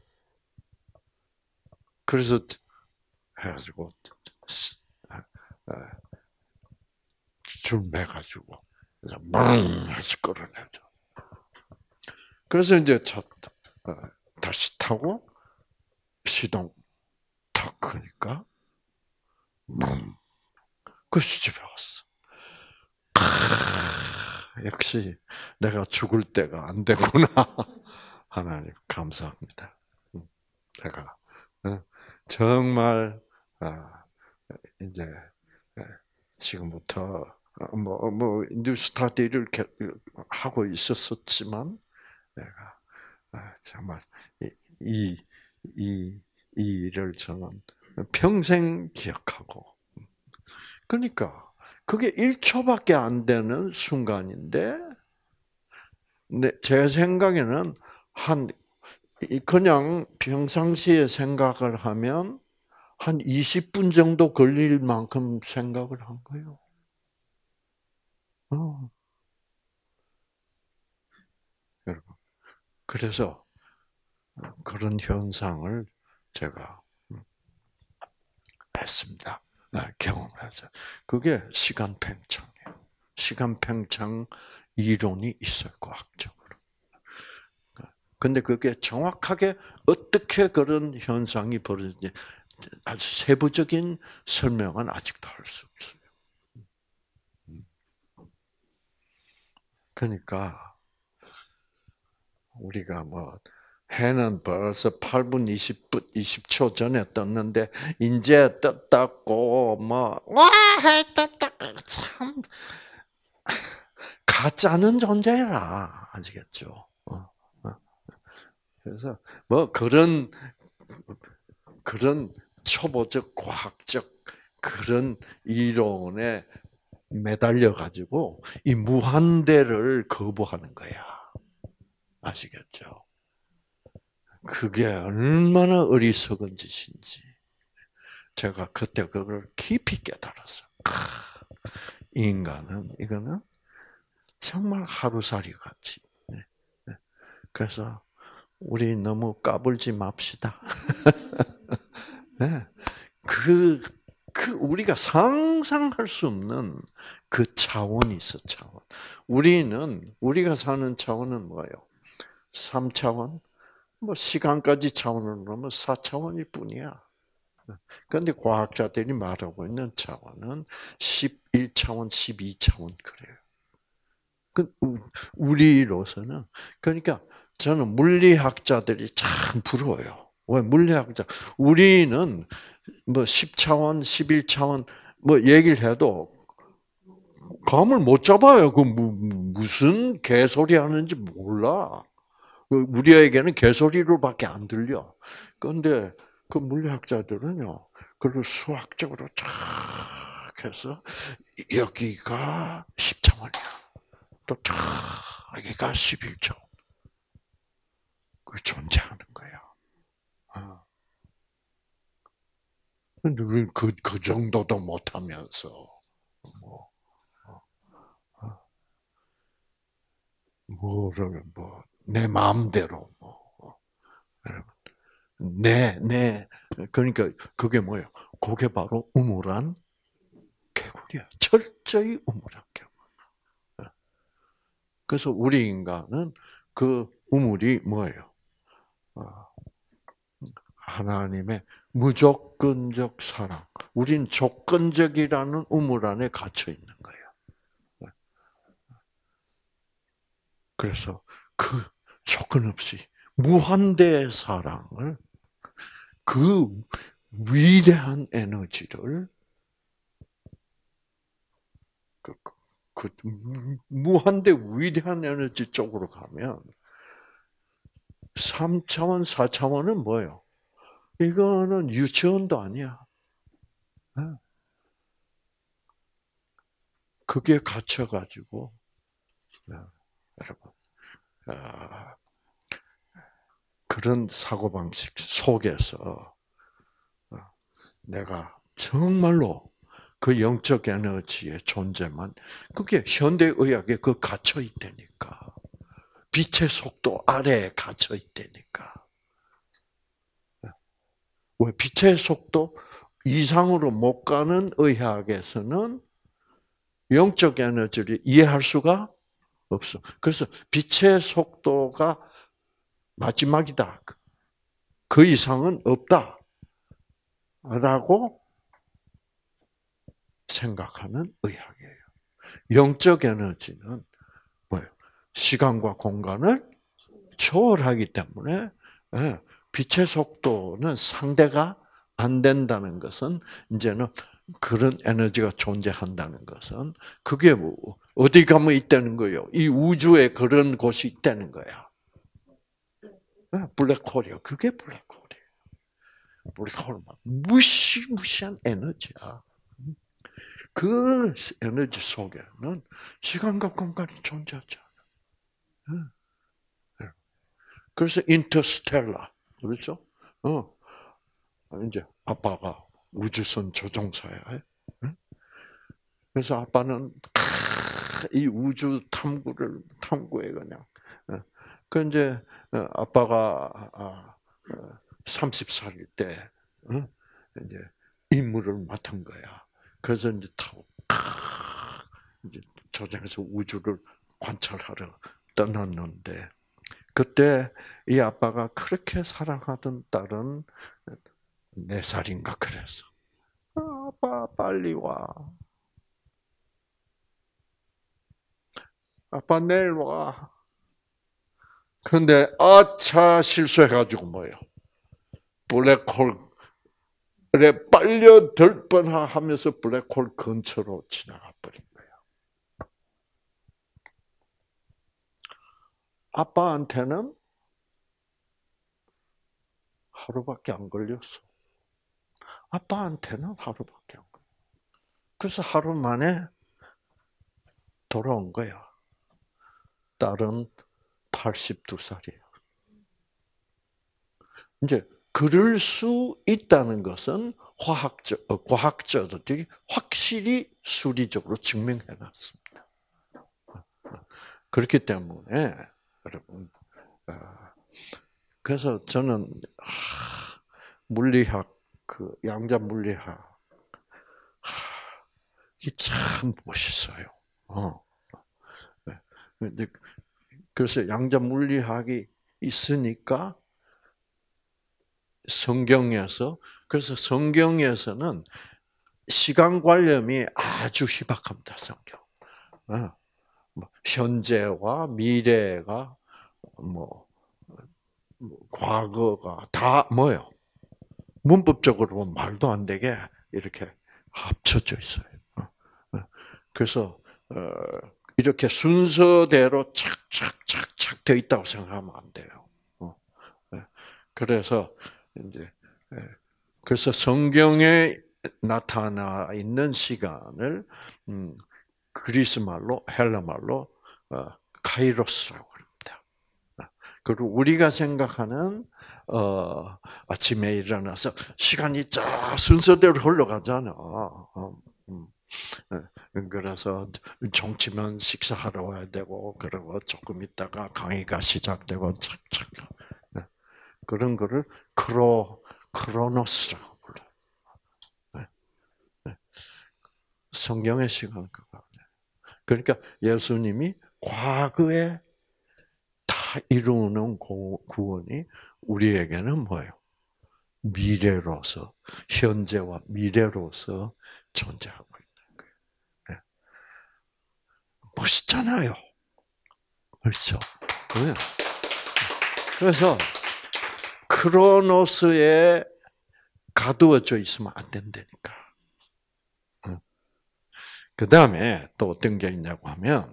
A: 그래서 해가지고 줄 매가지고 멍 해서 끌어내죠. 그래서 이제 차, 어, 다시 타고 시동 탁 크니까 멍. 그래서 집에 왔어. 크, 역시 내가 죽을 때가 안 되구나. 하나님 감사합니다. 제가 어, 정말 아, 이제 지금부터 뭐뭐 뉴스타트를 하고 있었었지만 내가 아, 정말 이, 이, 이 일을 저는 평생 기억하고. 그러니까 그게 일 초밖에 안 되는 순간인데, 네, 제 생각에는 한 그냥 평상시에 생각을 하면 한 이십 분 정도 걸릴 만큼 생각을 한 거예요. 어, 여러분. 그래서 그런 현상을 제가 했습니다. 경험해서. 그게 시간 팽창이에요. 시간 팽창 이론이 있어요, 과학적으로. 근데 그게 정확하게 어떻게 그런 현상이 벌어지는지 아주 세부적인 설명은 아직도 할 수 없어요. 그러니까 우리가 뭐 해는 벌써 팔 분 이십 분 이십 초 전에 떴는데 이제 떴다고 뭐와해 떴다 참 가짜는 존재라 아시겠죠? 어, 어. 그래서 뭐 그런 그런 초보적 과학적 그런 이론에 매달려 가지고 이 무한대를 거부하는 거야. 아시겠죠? 그게 얼마나 어리석은 짓인지 제가 그때 그걸 깊이 깨달았어요. 인간은 이거는 정말 하루살이 같이. 그래서 우리 너무 까불지 맙시다. 네. 그, 그 우리가 상상할 수 없는 그 차원이 있어 차원. 우리는 우리가 사는 차원은 뭐예요? 삼 차원, 뭐 시간까지 차원을 놓으면 사 차원일 뿐이야. 그런데 과학자들이 말하고 있는 차원은 십일 차원, 십이 차원 그래요. 그 우리로서는 그러니까 저는 물리학자들이 참 부러워요. 왜 물리학자? 우리는 뭐 십 차원, 십일 차원 뭐 얘기를 해도 감을 못 잡아요. 그 무슨 개소리 하는지 몰라. 우리에게는 개소리로밖에 안 들려. 그런데 그 물리학자들은요, 그걸 수학적으로 쫙 해서 여기가 십 차원이야. 또 쫙 여기가 십일 차원. 그 존재하는 거야. 근데 그, 그 정도도 못하면서, 뭐, 뭐를, 뭐, 내 마음대로, 뭐, 여러분. 내, 내, 그러니까 그게 뭐예요? 그게 바로 우물한 개구리야. 철저히 우물한 개구리. 그래서 우리 인간은 그 우물이 뭐예요? 하나님의 무조건적 사랑. 우린 조건적이라는 우물 안에 갇혀 있는 거예요. 그래서 그 조건 없이 무한대의 사랑을 그 위대한 에너지를 그, 그 무한대 위대한 에너지 쪽으로 가면 삼 차원, 사 차원은 뭐예요? 이거는 유치원도 아니야. 그게 갇혀가지고 여러분 그런 사고방식 속에서 내가 정말로 그 영적 에너지의 존재만 그게 현대의학에 그 갇혀 있다니까. 빛의 속도 아래에 갇혀 있다니까. 왜 빛의 속도 이상으로 못 가는 의학에서는 영적 에너지를 이해할 수가 없어. 그래서 빛의 속도가 마지막이다. 그 이상은 없다. 라고 생각하는 의학이에요. 영적 에너지는 뭐예요? 시간과 공간을 초월하기 때문에 빛의 속도는 상대가 안 된다는 것은 이제는 그런 에너지가 존재한다는 것은 그게 뭐 어디 가면 있다는 거예요. 이 우주에 그런 곳이 있다는 거야. 네, 블랙홀이요. 그게 블랙홀이에요. 블랙홀은 막 무시무시한 에너지야. 그 에너지 속에는 시간과 공간이 존재하지 않아. 그래서 인터스텔라, 그렇죠? 어, 이제 아빠가 우주선 조종사야. 그래서 아빠는 이 우주 탐구를 탐구해 그냥. 그 이제 아빠가 서른 살일 때 이제 임무를 맡은 거야. 그래서 이제 타고 이제 조정해서 우주를 관찰하러 떠났는데 그때 이 아빠가 그렇게 사랑하던 딸은 네 살인가 그래서 아빠 빨리 와. 아빠 내일 와. 근데 아차 실수해가지고 뭐예요? 블랙홀에 빨려들 뻔하면서 블랙홀 근처로 지나가 버린 거예요. 아빠한테는 하루밖에 안 걸렸어. 아빠한테는 하루밖에 안 걸렸어. 그래서 하루 만에 돌아온 거야. 딸은 팔십두 살이에요. 이제 그럴 수 있다는 것은 화학자, 과학자들이 확실히 수리적으로 증명해 놨습니다. 그렇기 때문에 여러분, 그래서 저는 물리학, 그 양자 물리학 이게 참 멋있어요. 어. 그래서 양자 물리학이 있으니까 성경에서 그래서 성경에서는 시간 관념이 아주 희박합니다. 성경. 현재와 미래가 뭐 과거가 다 뭐요? 문법적으로 말도 안 되게 이렇게 합쳐져 있어요. 그래서 이렇게 순서대로 착착착착 되어 있다고 생각하면 안 돼요. 그래서 이제 그래서 성경에 나타나 있는 시간을 음, 그리스 말로 헬라 말로 어, 카이로스라고 합니다. 그리고 우리가 생각하는 어, 아침에 일어나서 시간이 쫙 순서대로 흘러가잖아. 어, 음. 그래서 종치면 식사하러 와야 되고 그리고 조금 있다가 강의가 시작되고 착착 그런 거를 크로 크로노스라고 불러요. 성경의 시간 그거. 그러니까 예수님이 과거에 다 이루는 구원이 우리에게는 뭐예요? 미래로서 현재와 미래로서 존재하고 있는 거예요. 멋있잖아요. 그렇죠? 그래서 크로노스에 가두어져 있으면 안 된다니까. 그 다음에 또 어떤 게 있냐고 하면,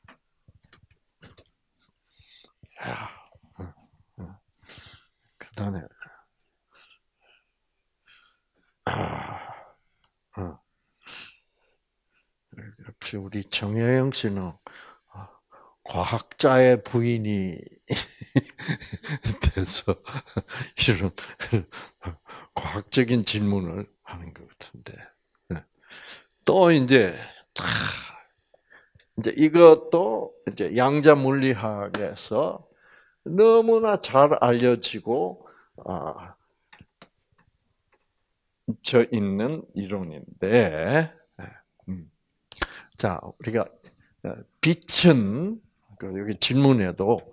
A: 그 다음에, 아, 역시 우리 정혜영 씨는 과학자의 부인이 돼서 이런 과학적인 질문을 하는 것 같은데. 또 이제, 이제 이것도 이제 양자 물리학에서 너무나 잘 알려지고, 아, 저 있는 이론인데, 자, 우리가 빛은, 여기 질문에도,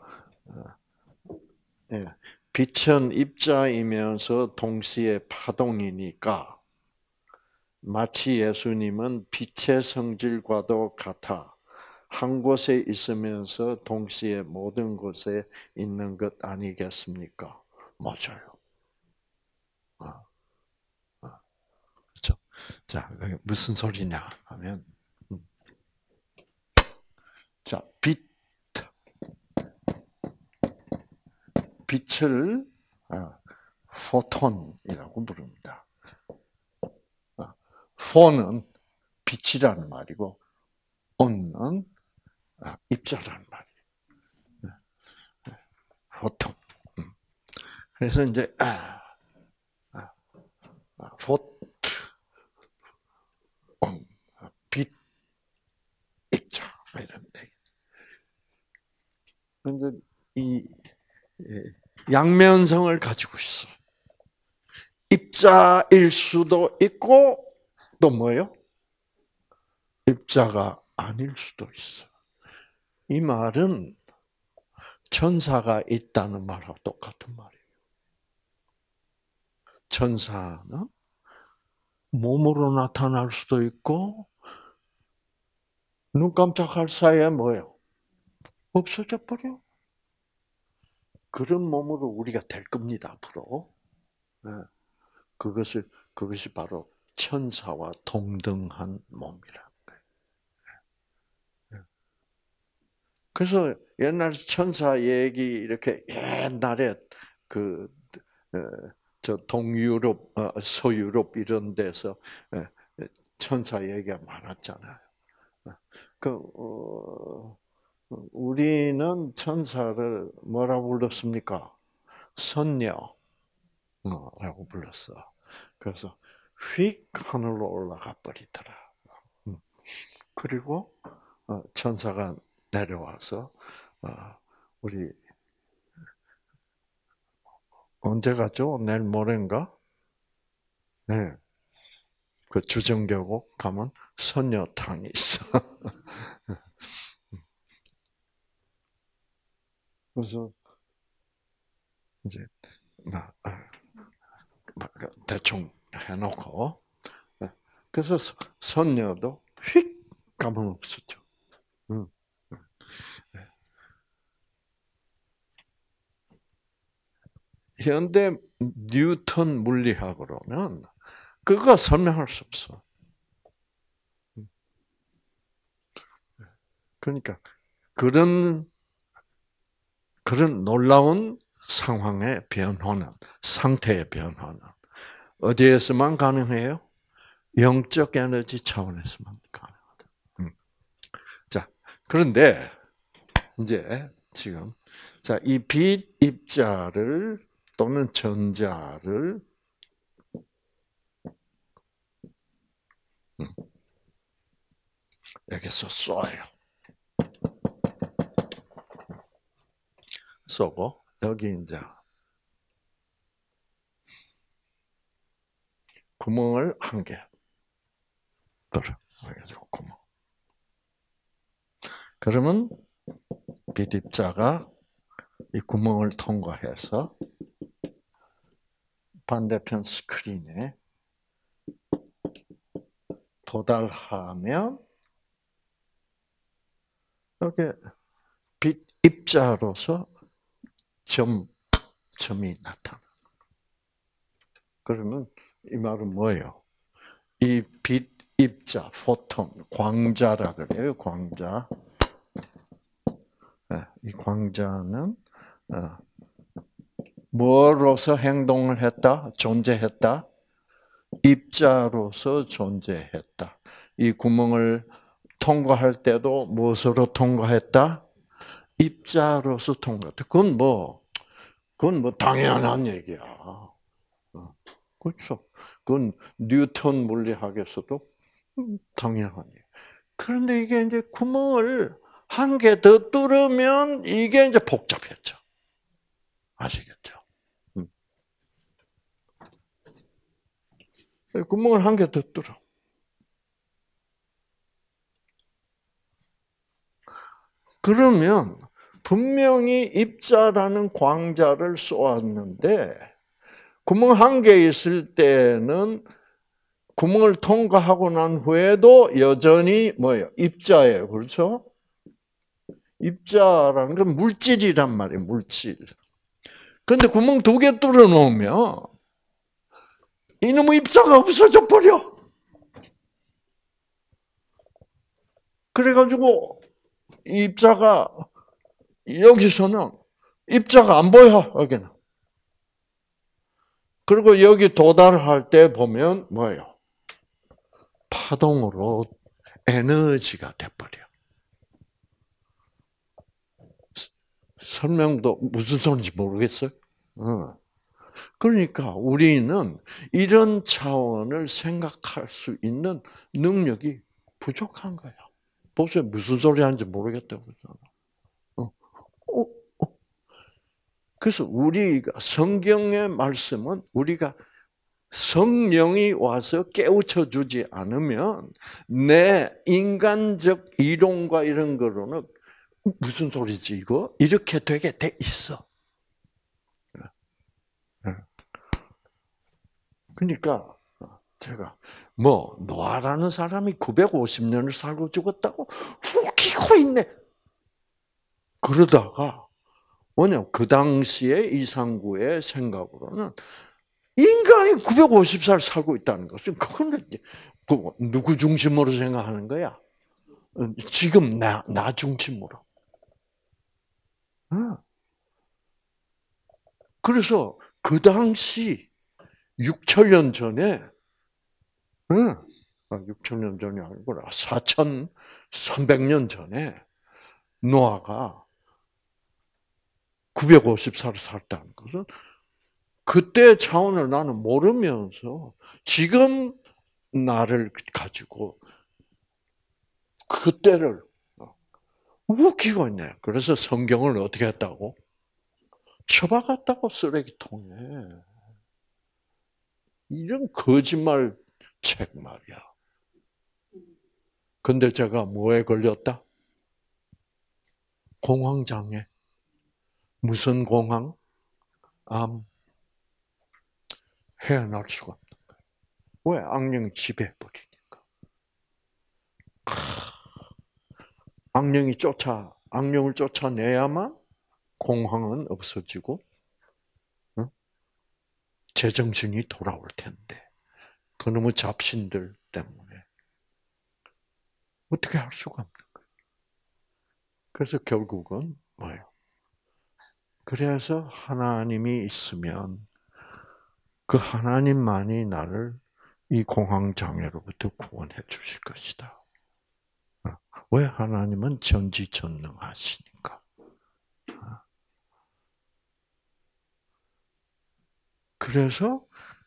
A: 빛은 입자이면서 동시에 파동이니까, 마치 예수님은 빛의 성질과도 같아 한 곳에 있으면서 동시에 모든 곳에 있는 것 아니겠습니까? 맞아요. 어, 어, 그렇죠. 자, 무슨 소리냐 하면, 음. 자, 빛, 빛을 포톤이라고 부릅니다. 폰은 빛이라는 말이고 온은 입자라는 말이에요. 포톤. 그래서 이제 포 온, 빛, 입자 이런데. 근데 이 양면성을 가지고 있어. 입자일 수도 있고 또 뭐예요? 입자가 아닐 수도 있어. 이 말은 천사가 있다는 말하고 똑같은 말이에요. 천사는 몸으로 나타날 수도 있고 눈 깜짝할 사이에 뭐예요? 없어져 버려. 그런 몸으로 우리가 될 겁니다, 앞으로. 그것을, 그것이 바로 천사와 동등한 몸이라는 거예요. 그래서 옛날 천사 얘기, 이렇게 옛날에 그, 저 동유럽, 서유럽 이런 데서 천사 얘기가 많았잖아요. 그, 어, 우리는 천사를 뭐라고 불렀습니까? 선녀라고 불렀어. 그래서 휙 하늘로 올라가 버리더라. 그리고 천사가 내려와서 우리 언제 가죠? 내일 모레인가? 네. 그 주정계곡 가면 선녀탕이 있어. 그래서 이제 대충 해놓고, 그래서 선녀도 휙 가면 없었죠. 현대 뉴턴 물리학으로는 그거 설명할 수 없어. 그러니까 그런 그런 놀라운 상황의 변화는, 상태의 변화는 어디에서만 가능해요? 영적 에너지 차원에서만 가능하다. 음. 자, 그런데 이제 지금 자, 이 빛 입자를 또는 전자를 음. 여기서 쏘아요. 쏘고 여기 이제 구멍을 한 개 뚫어. 그래가지고 구멍. 그러면 빛 입자가 이 구멍을 통과해서 반대편 스크린에 도달하면 여기 빛 입자로서 점, 점이 나타나. 그러면 이 말은 뭐예요? 이 빛 입자, 포톤, 광자라 그래요. 광자. 이 광자는 뭐로서 행동을 했다? 존재했다? 입자로서 존재했다. 이 구멍을 통과할 때도 무엇으로 통과했다? 입자로서 통과했다. 그건 뭐, 그건 뭐 당연한 얘기야. 그렇죠. 그건 뉴턴 물리학에서도 당연한 얘기. 그런데 이게 이제 구멍을 한 개 더 뚫으면 이게 이제 복잡해져. 아시겠죠? 음. 구멍을 한 개 더 뚫어. 그러면 분명히 입자라는 광자를 쏘았는데 구멍 한 개 있을 때는 구멍을 통과하고 난 후에도 여전히 뭐예요? 입자예요. 그렇죠? 입자라는 건 물질이란 말이에요. 물질. 그런데 구멍 두 개 뚫어 놓으면 이놈의 입자가 없어져 버려. 그래가지고 입자가 여기서는 입자가 안 보여, 여기는. 그리고 여기 도달할 때 보면 뭐예요? 파동으로 에너지가 돼버려. 설명도 무슨 소리인지 모르겠어요? 어. 그러니까 우리는 이런 차원을 생각할 수 있는 능력이 부족한 거야. 보세요. 무슨 소리 하는지 모르겠다고 그러잖아. 어. 어, 어. 그래서 우리가 성경의 말씀은 우리가 성령이 와서 깨우쳐 주지 않으면 내 인간적 이론과 이런 거로는 무슨 소리지 이거? 이렇게 되게 돼 있어. 그러니까 제가 뭐 노아라는 사람이 구백오십 년을 살고 죽었다고 웃기고 있네. 그러다가 뭐냐 그 당시에 이상구의 생각으로는 인간이 구백오십 살 살고 있다는 것은 그건 누구 중심으로 생각하는 거야? 지금 나, 나 중심으로. 그래서 그 당시 육천 년 전에, 육천 년 전이 아니구나, 사천삼백 년 전에 노아가 구백오십 살을 살았다는 것은 그때 차원을 나는 모르면서 지금 나를 가지고 그때를 웃기고 있네. 그래서 성경을 어떻게 했다고? 처박았다고 쓰레기통에. 이런 거짓말 책 말이야. 근데 제가 뭐에 걸렸다? 공황장애. 무슨 공황? 암. 헤어날 수가 없는 거야. 왜? 악령이 지배해버리니까. 악령이 쫓아, 악령을 쫓아내야만 공황은 없어지고, 응? 제정신이 돌아올 텐데. 그놈의 잡신들 때문에. 어떻게 할 수가 없는 거예요. 그래서 결국은 뭐예요? 그래서 하나님이 있으면 그 하나님만이 나를 이 공황장애로부터 구원해 주실 것이다. 왜? 하나님은 전지전능하시니까. 그래서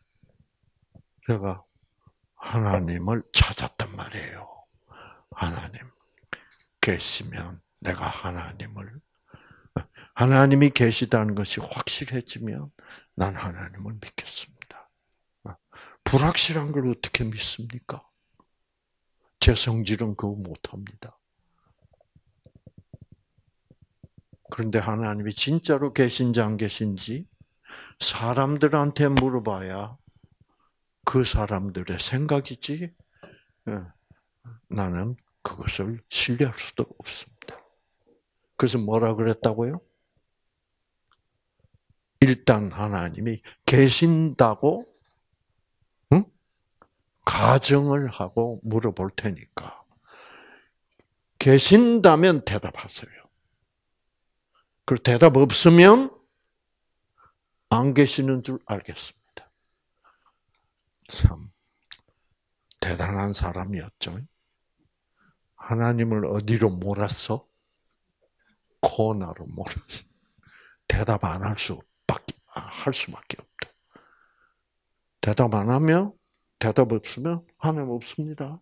A: 제가 하나님을 찾았단 말이에요. 하나님 계시면 내가 하나님을 하나님이 계시다는 것이 확실해지면 난 하나님을 믿겠습니다. 불확실한 걸 어떻게 믿습니까? 제 성질은 그거 못합니다. 그런데 하나님이 진짜로 계신지 안 계신지 사람들한테 물어봐야 그 사람들의 생각이지 나는 그것을 신뢰할 수도 없습니다. 그래서 뭐라 그랬다고요? 일단 하나님이 계신다고 응? 가정을 하고 물어볼 테니까 계신다면 대답하세요. 그리고 대답 없으면 안 계시는 줄 알겠습니다. 참 대단한 사람이었죠. 하나님을 어디로 몰았어? 코너로 몰았어. 대답 안 할 수 밖에 할 수밖에 없다. 대답 안 하면 대답 없으면 하나님 없습니다.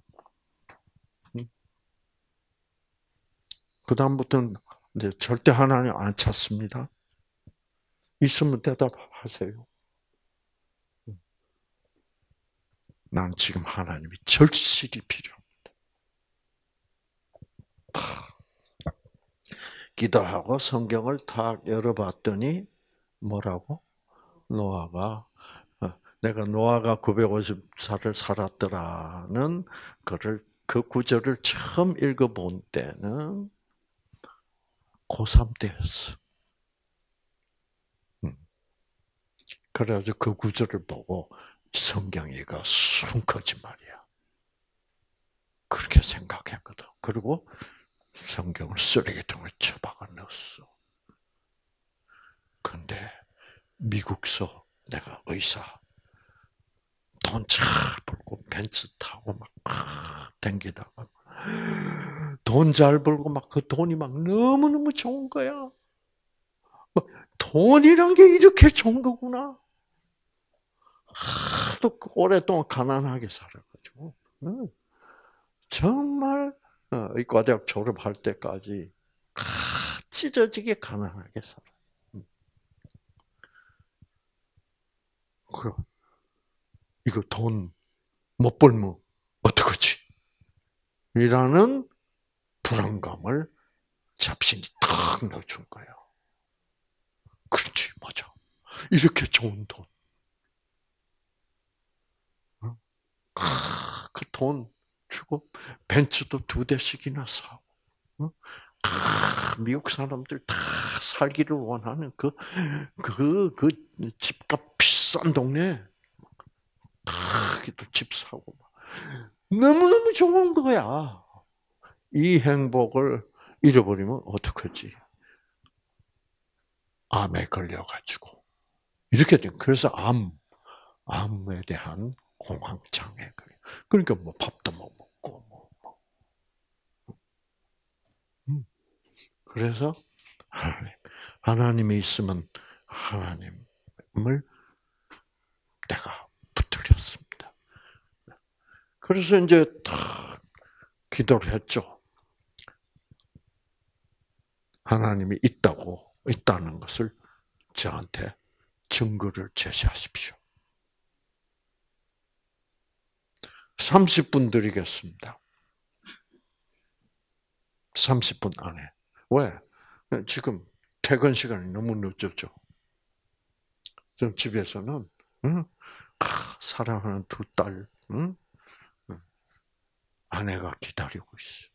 A: 그 다음부터는 이제 절대 하나님 안 찾습니다. 있으면 대답하세요. 난 지금 하나님이 절실히 필요합니다. 기도하고 성경을 다 열어봤더니 뭐라고? 노아가 내가 노아가 구백오십 살을 살았더라는 그를 그 구절을 처음 읽어본 때는 고삼 때였어. 그래가지고 그 구절을 보고 성경이가 순 거짓말이야. 그렇게 생각했거든. 그리고 성경을 쓰레기통에 처박아 넣었어. 미국서 내가 의사 돈 잘 벌고 벤츠 타고 막 댕기다가 돈 잘 벌고 막 그 돈이 막 너무너무 좋은 거야. 뭐 돈이란 게 이렇게 좋은 거구나. 하도 오랫동안 가난하게 살아가지고 정말 의과대학 졸업할 때까지 찢어지게 가난하게 살아. 그럼 이거 돈 못 벌면 어떡하지? 이라는 불안감을 잡신이 탁 넣어준 거예요. 그렇지, 맞아. 이렇게 좋은 돈. 그 돈 주고 벤츠도 두 대씩이나 사고. 미국 사람들 다 살기를 원하는 그, 그, 그 집값 비싼 동네. 또 집 사고. 너무너무 좋은 거야. 이 행복을 잃어버리면 어떡하지? 암에 걸려가지고. 이렇게 돼. 그래서 암, 암에 대한 공황장애. 그러니까 뭐 밥도 못 먹고, 뭐. 뭐. 그래서 하나님, 하나님이 있으면 하나님을 내가 붙들렸습니다. 그래서 이제 탁 기도를 했죠. 하나님이 있다고, 있다는 것을 저한테 증거를 제시하십시오. 삼십 분 드리겠습니다. 삼십 분 안에. 왜? 지금 퇴근 시간이 너무 늦었죠. 좀 집에서는 응? 사랑하는 두 딸, 응? 아내가 기다리고 있어.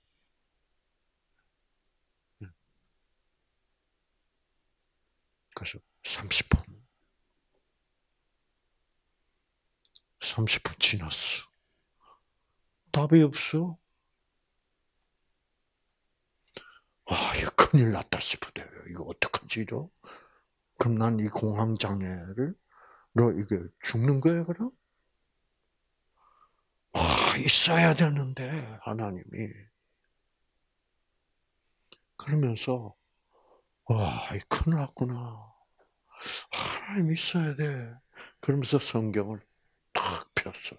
A: 그래서 삼십 분. 삼십 분 지났어. 답이 없어. 와, 이거 큰일 났다 싶어요. 이거 어떡하지, 이러? 그럼 난 이 공황장애를, 너 이게 죽는 거야, 그럼? 와, 있어야 되는데, 하나님이. 그러면서, 와, 이 큰일 났구나. 하나님 있어야 돼. 그러면서 성경을 탁 폈어요.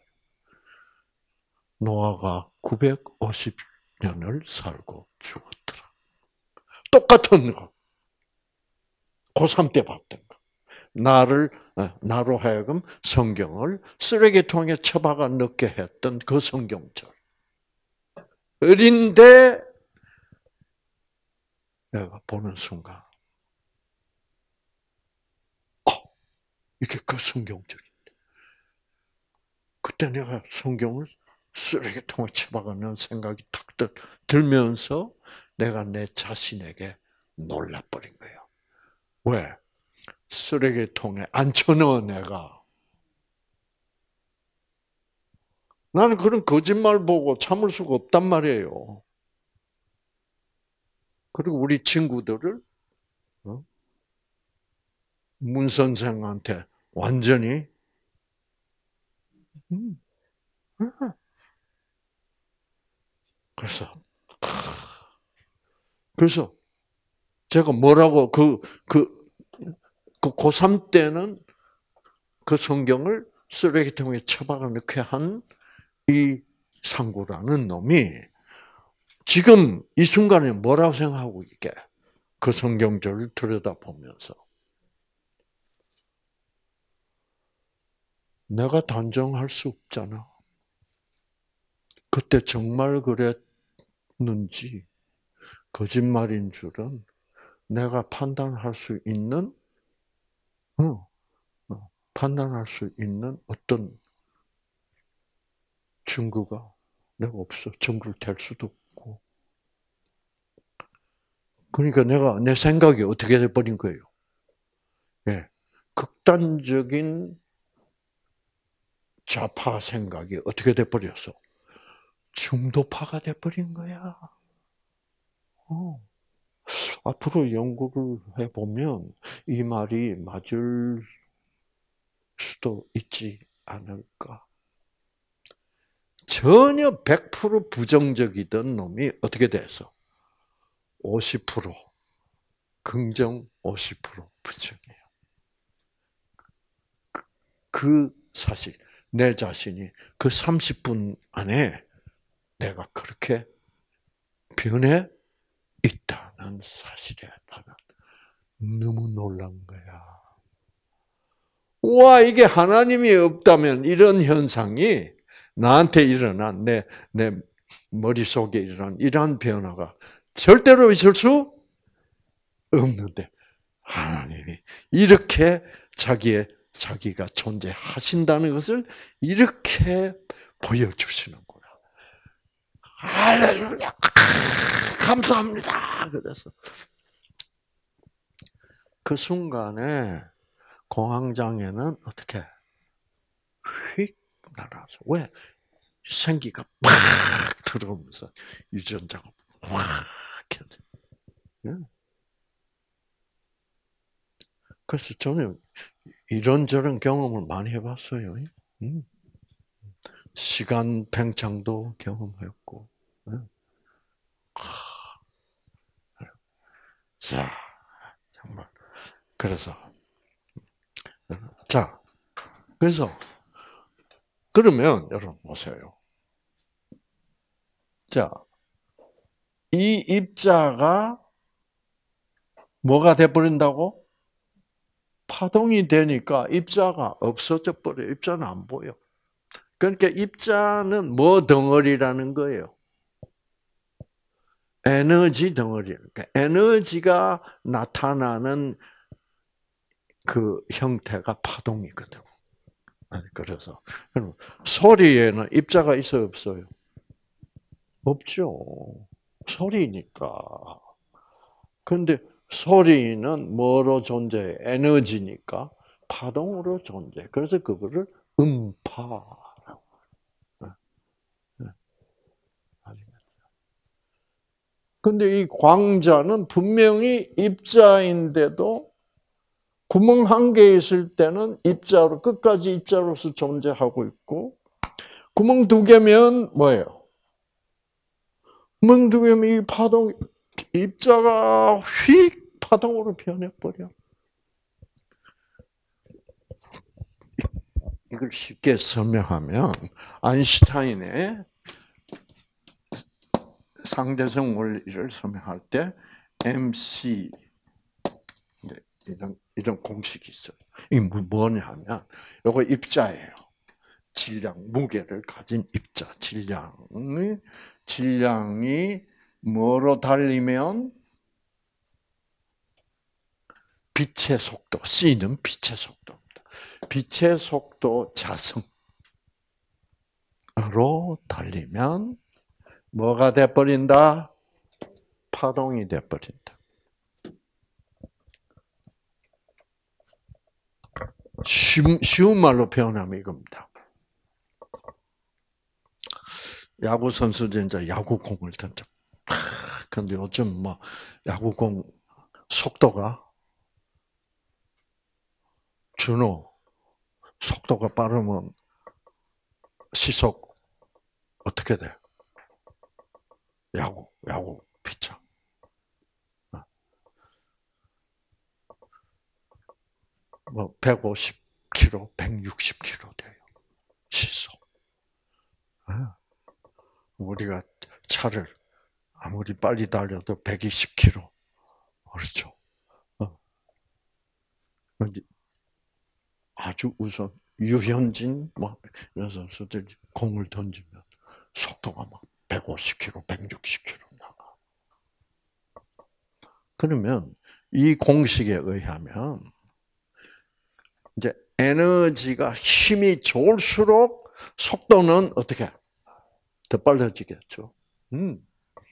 A: 노아가 구백오십 년을 살고 죽었더라. 똑같은 거. 고삼 때 봤던 거. 나를, 나로 하여금 성경을 쓰레기통에 처박아 넣게 했던 그 성경절. 어린데 내가 보는 순간, 어, 이게 그 성경절인데. 그때 내가 성경을 쓰레기통에 처박아 넣은 생각이 탁 들면서 내가 내 자신에게 놀라버린 거예요. 왜? 쓰레기통에 앉혀넣어 내가. 나는 그런 거짓말 보고 참을 수가 없단 말이에요. 그리고 우리 친구들을 어? 문 선생한테 완전히 음, 그래서 그래서 제가 뭐라고 그 그 그 고삼 때는 그 성경을 쓰레기통에 처박아 넣게 한 이 상구라는 놈이 지금 이 순간에 뭐라고 생각하고 있게? 그 성경절을 들여다보면서 내가 단정할 수 없잖아. 그때 정말 그랬는지 거짓말인 줄은 내가 판단할 수 있는 어, 어, 판단할 수 있는 어떤 증거가 내가 없어. 증거를 댈 수도 없고. 그러니까 내가 내 생각이 어떻게 돼버린 거예요. 예, 극단적인 좌파 생각이 어떻게 돼버렸어? 중도파가 돼버린 거야. 어. 앞으로 연구를 해보면 이 말이 맞을 수도 있지 않을까. 전혀 백 퍼센트 부정적이던 놈이 어떻게 돼서 오십 퍼센트 긍정, 오십 퍼센트 부정이에요. 그 사실, 내 자신이 그 삼십 분 안에 내가 그렇게 변해 있다는 사실에 나는 너무 놀란 거야. 와, 이게 하나님이 없다면 이런 현상이 나한테 일어난, 내, 내 머릿속에 일어난 이러한 변화가 절대로 있을 수 없는데, 하나님이 이렇게 자기의, 자기가 존재하신다는 것을 이렇게 보여주시는구나. 할렐루야! 감사합니다! 그래서 그 순간에 공황장애는 어떻게 휙 날아서, 왜? 생기가 팍 들어오면서 유전자가 확 켜져. 그래서 저는 이런저런 경험을 많이 해봤어요. 시간 팽창도 경험했고. 자, 정말. 그래서, 자, 그래서, 그러면 여러분 보세요. 자, 이 입자가 뭐가 돼버린다고? 파동이 되니까 입자가 없어져 버려. 입자는 안 보여. 그러니까 입자는 뭐 덩어리라는 거예요? 에너지 덩어리. 그러니까 에너지가 나타나는 그 형태가 파동이거든. 그래서 소리에는 입자가 있어요, 없어요? 없죠. 소리니까. 그런데 소리는 뭐로 존재해? 에너지니까 파동으로 존재해. 그래서 그거를 음파라고. 근데 이 광자는 분명히 입자인데도 구멍 한 개 있을 때는 입자로, 끝까지 입자로서 존재하고 있고, 구멍 두 개면 뭐예요? 구멍 두 개면 이 파동, 입자가 휙 파동으로 변해버려. 이걸 쉽게 설명하면, 아인슈타인의 상대성 원리를 설명할 때 엠씨 이런 이런 공식이 있어요. 이게 뭐냐면 이거 입자예요. 질량, 무게를 가진 입자, 질량이 질량이 뭐로 달리면 빛의 속도, C는 빛의 속도입니다. 빛의 속도 자성으로 달리면 뭐가 돼버린다? 파동이 돼버린다. 쉬운, 쉬운 말로 표현하면 이겁니다. 야구 선수들 이제 야구공을 던져. 근데 요즘 뭐 야구공 속도가 준호 속도가 빠르면 시속 어떻게 돼? 야구 야구 피쳐. 뭐 백오십 킬로미터, 백육십 킬로미터 돼요. 시속. 우리가 차를 아무리 빨리 달려도 백이십 킬로미터. 그렇죠. 아주 우선 유현진 뭐 이런 선수들 공을 던지면 속도가 막 백오십 킬로미터, 백육십 킬로미터 나가. 그러면 이 공식에 의하면 이제 에너지가 힘이 좋을수록 속도는 어떻게 더 빨라지겠죠. 음.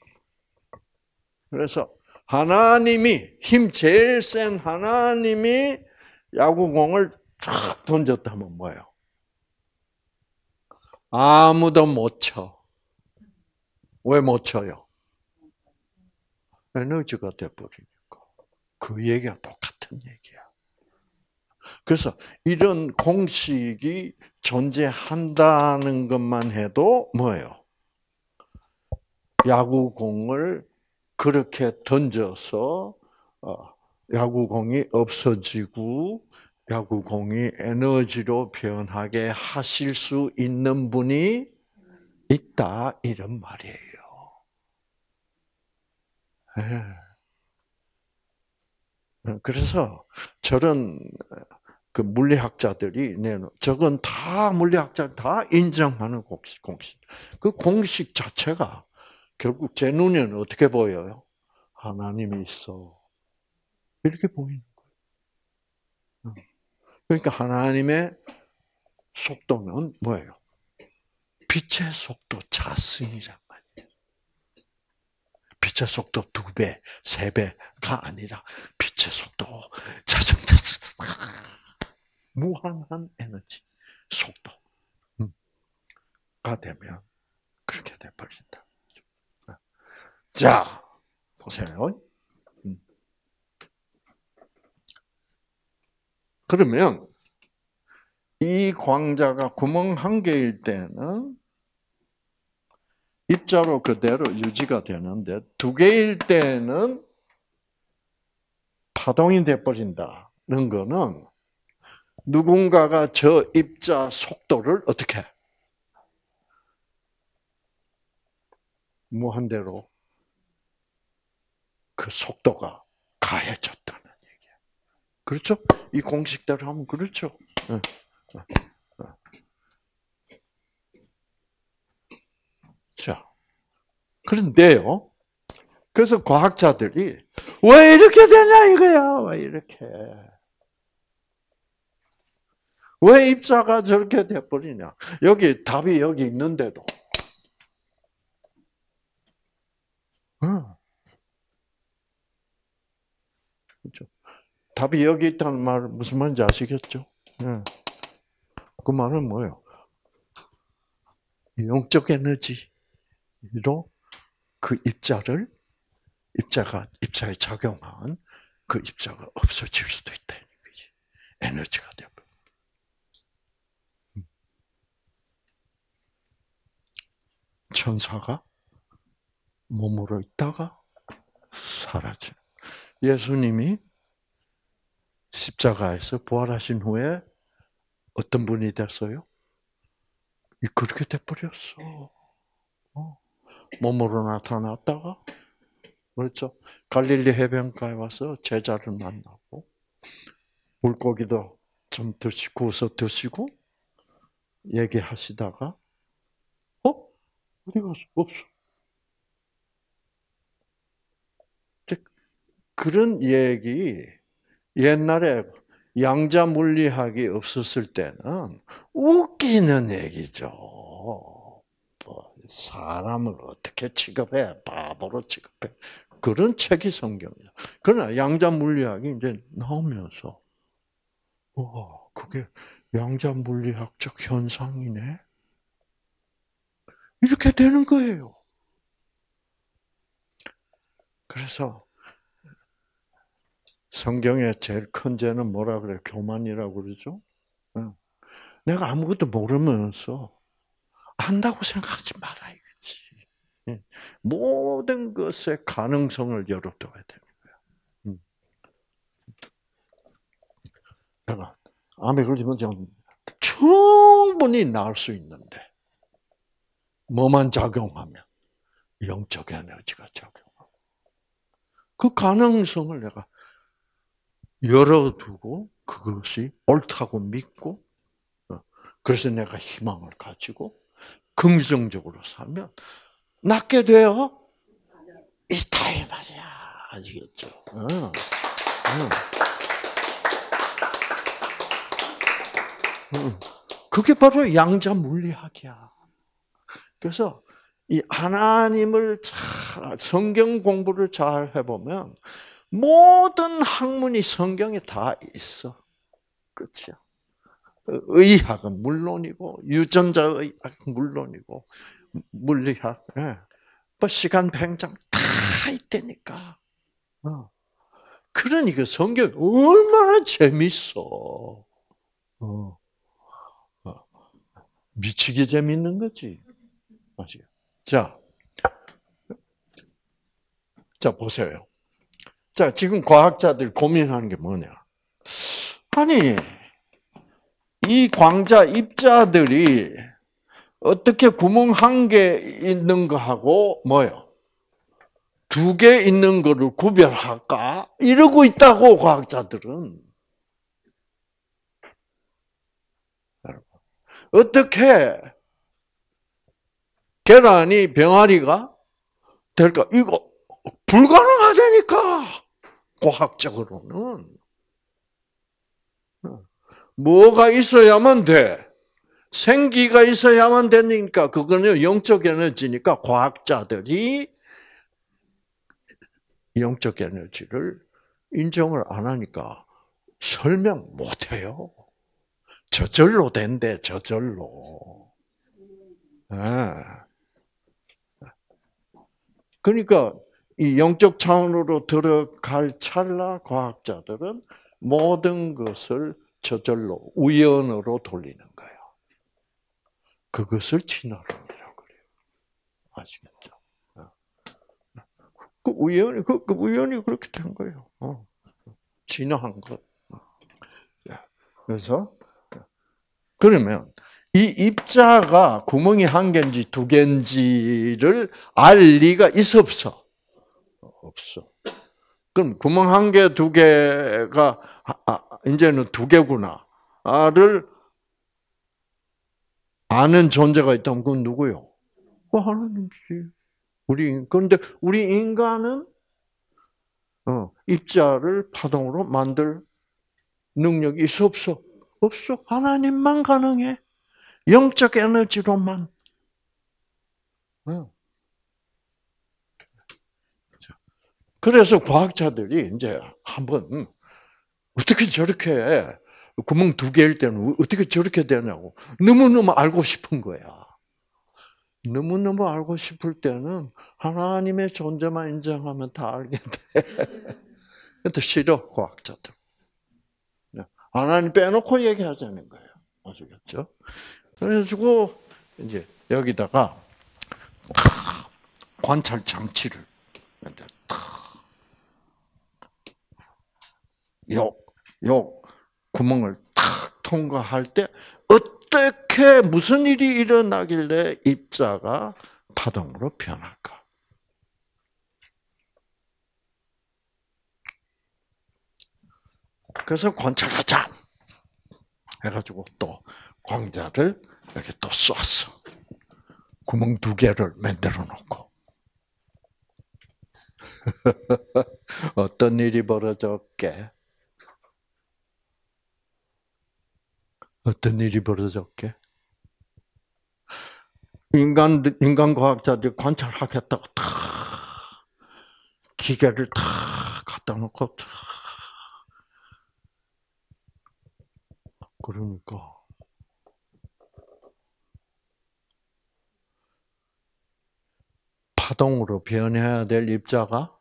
A: 그래서 하나님이 힘 제일 센 하나님이 야구공을 쫙 던졌다면 뭐예요? 아무도 못 쳐. 왜 못 쳐요? 에너지가 돼버리니까. 그 얘기가 똑같은 얘기야. 그래서 이런 공식이 존재한다는 것만 해도 뭐예요? 야구공을 그렇게 던져서 야구공이 없어지고 야구공이 에너지로 변하게 하실 수 있는 분이 있다 이런 말이에요. 그래서 저런 그 물리학자들이 내는 저건 다 물리학자 다 인정하는 공식, 공식. 그 공식 자체가 결국 제 눈에는 어떻게 보여요? 하나님이 있어. 이렇게 보이는 거예요. 그러니까 하나님의 속도는 뭐예요? 빛의 속도 자승이란 말이에요. 빛의 속도 두 배, 세 배가 아니라 빛의 속도 자승, 자승, 무한한 에너지, 속도가 되면 그렇게 돼버린다. 자, 보세요. 그러면 이 광자가 구멍 한 개일 때는 입자로 그대로 유지가 되는데 두 개일 때는 파동이 돼버린다는 거는 누군가가 저 입자 속도를 어떻게 무한대로 그 속도가 가해졌다는 얘기예요. 그렇죠? 이 공식대로 하면 그렇죠. 자, 그런데요. 그래서 과학자들이 왜 이렇게 되냐 이거야. 왜 이렇게. 왜 입자가 저렇게 돼버리냐. 여기 답이 여기 있는데도. 그렇죠. 답이 여기 있다는 말은 무슨 말인지 아시겠죠? 그 말은 뭐예요? 영적 에너지로 그 입자를 입자가 입자에 작용한 그 입자가 없어질 수도 있다는 거지. 에너지가 되고. 천사가 몸으로 있다가 사라져. 예수님이 십자가에서 부활하신 후에 어떤 분이 됐어요? 그렇게 돼버렸어. 몸으로 나타났다가 그렇죠. 갈릴리 해변가에 와서 제자를 만나고 물고기도 좀 드시고 구워서 드시고 얘기하시다가 어? 어디 갔어? 없어. 그런 얘기 옛날에 양자 물리학이 없었을 때는 웃기는 얘기죠. 뭐 사람을 어떻게 취급해? 바보로 취급해? 그런 책이 성경이야. 그러나 양자 물리학이 이제 나오면서 와, 그게 양자 물리학적 현상이네. 이렇게 되는 거예요. 그래서 성경의 제일 큰 죄는 뭐라 그래? 교만이라고 그러죠? 내가 아무것도 모르면서 안다고 생각하지 마라 이거지. 모든 것의 가능성을 열어둬야 되는 거야. 내가 암에 걸리면 충분히 나을 수 있는데 뭐만 작용하면 영적 에너지가 작용하고 그 가능성을 내가 열어두고 그것이 옳다고 믿고 그래서 내가 희망을 가지고 긍정적으로 살면 낫게 돼요. 있다 이 말이야. 아시겠죠? 응. 응. 응. 그게 바로 양자 물리학이야. 그래서 이 하나님을 잘 성경 공부를 잘 해보면 모든 학문이 성경에 다 있어. 그렇죠? 의학은 물론이고 유전자 의학은 물론이고 물리학, 뭐 시간 팽창 다 있다니까. 어. 그러니까 성경 얼마나 재밌어. 어. 어. 미치게 재밌는 거지. 맞아요. 자, 자 보세요. 자, 지금 과학자들 고민하는 게 뭐냐? 아니, 이 광자 입자들이 어떻게 구멍 한 개 있는 거하고 뭐요? 두 개 있는 거를 구별할까? 이러고 있다고 과학자들은. 어떻게 계란이 병아리가 될까? 이거 불가능하다니까. 과학적으로는. 뭐가 있어야만 돼? 생기가 있어야만 되니까 그거는 영적 에너지니까 과학자들이 영적 에너지를 인정을 안 하니까 설명 못 해요. 저절로 된대, 저절로. 네. 그러니까 이 영적 차원으로 들어갈 찰나 과학자들은 모든 것을 저절로, 우연으로 돌리는 거예요. 그것을 진화론이라고 그래요. 아시겠죠? 그 우연히, 그, 그 우연히 그렇게 된 거예요. 어. 진화한 것. 그래서, 그러면, 이 입자가 구멍이 한 개인지 두 개인지를 알 리가 있어, 없어? 없어. 그럼 구멍 한 개, 두 개가, 아, 이제는 두 개구나를 아는 존재가 있다면 그건 누구요? 그 하나님이지. 우리, 그런데 우리 인간은, 어, 입자를 파동으로 만들 능력이 있어, 없어? 없어. 하나님만 가능해. 영적 에너지로만. 어. 그래서 과학자들이 이제 한번 어떻게 저렇게 구멍 두 개일 때는 어떻게 저렇게 되냐고 너무너무 알고 싶은 거야. 너무너무 알고 싶을 때는 하나님의 존재만 인정하면 다 알게 돼. 근데 싫어, 과학자들. 하나님 빼놓고 얘기하자는 거예요. 아시겠죠? 그래가지고 이제 여기다가 관찰 장치를 요, 요 구멍을 탁 통과할 때 어떻게 무슨 일이 일어나길래 입자가 파동으로 변할까? 그래서 관찰하자 해가지고 또 광자를 이렇게 또 쐈어. 구멍 두 개를 만들어 놓고 어떤 일이 벌어졌게? 어떤 일이 벌어졌게? 인간, 인간 과학자들이 관찰하겠다고 탁, 기계를 탁 갖다 놓고 탁. 그러니까. 파동으로 변해야 될 입자가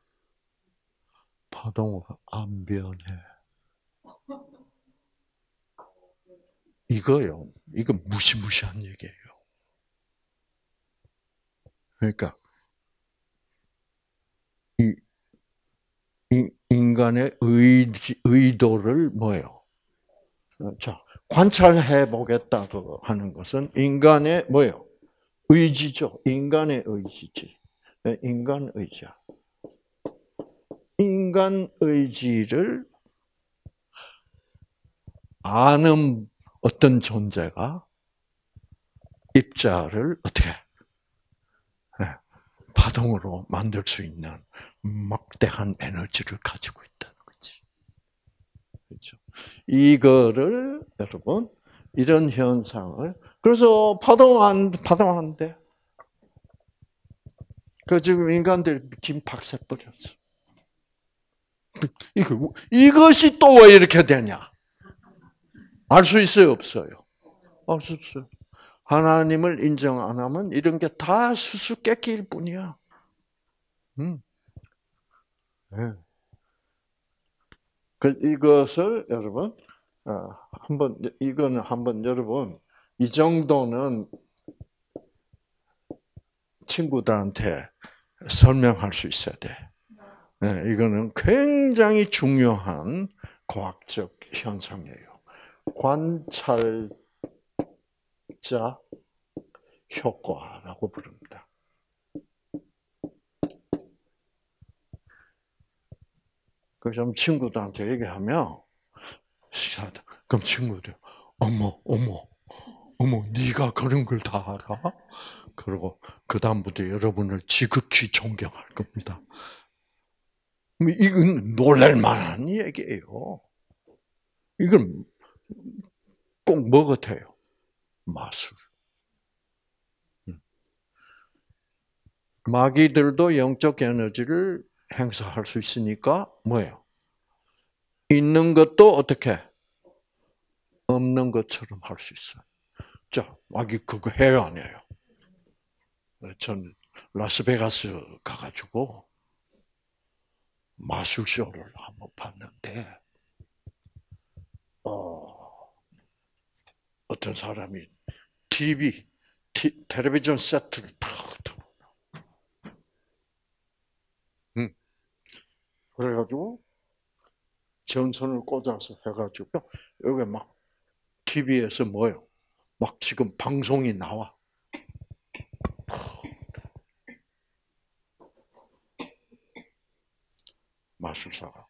A: 파동으로 안 변해. 이거요. 이거 무시무시한 얘기예요. 그러니까 이, 이 인간의 의지, 의도를 뭐예요? 자, 관찰해 보겠다고 하는 것은 인간의 뭐예요? 의지죠. 인간의 의지지. 인간 의지야. 인간 의지를 아는 어떤 존재가 입자를 어떻게 파동으로 만들 수 있는 막대한 에너지를 가지고 있다는 거지. 그렇죠? 이거를 여러분 이런 현상을 그래서 파동 안 파동 안 돼. 그 지금 인간들 김 박살 뿌렸어. 이거 이것이 또 왜 이렇게 되냐? 알 수 있어요, 없어요? 알 수 없어요. 하나님을 인정 안 하면 이런 게 다 수수께끼일 뿐이야. 음. 네. 그 이것을 여러분 어, 한번 이거는 한번 여러분 이 정도는 친구들한테 설명할 수 있어야 돼. 네, 이거는 굉장히 중요한 과학적 현상이에요. 관찰자 효과라고 부릅니다. 그래서 친구들한테 얘기하면 그럼 친구들 어머 어머 어머 네가 그런 걸 다 알아? 그리고 그 다음부터 여러분을 지극히 존경할 겁니다. 이건 놀랄만한 얘기예요. 이건 꼭 뭐 같아요? 마술. 마귀들도 영적 에너지를 행사할 수 있으니까 뭐예요? 있는 것도 어떻게? 없는 것처럼 할 수 있어요. 자, 마귀 그거 해요, 안 해요? 전 라스베가스 가가지고 마술쇼를 한번 봤는데, 어, 어떤 사람이 티비, 티, 텔레비전 세트를 탁 들어. 응. 그래가지고 전선을 꽂아서 해가지고 여기 막 티비에서 뭐요? 막 지금 방송이 나와. 마술사가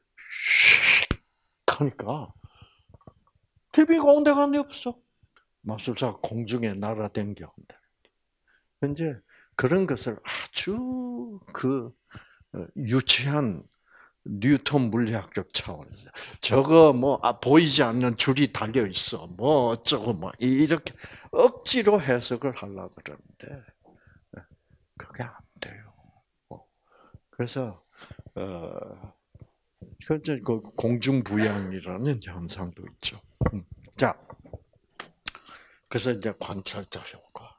A: 슉 하니까 티비가 온데간데 없어. 마술사가 공중에 날아댕겨. 이제 그런 것을 아주 그 유치한 뉴턴 물리학적 차원에서 저거 뭐 아, 보이지 않는 줄이 달려 있어. 뭐 어쩌고 뭐 이렇게 억지로 해석을 하려고 그러는데 그게 안 돼요. 그래서 어, 그 공중부양이라는 현상도 있죠. 자, 그래서 이제 관찰자 효과.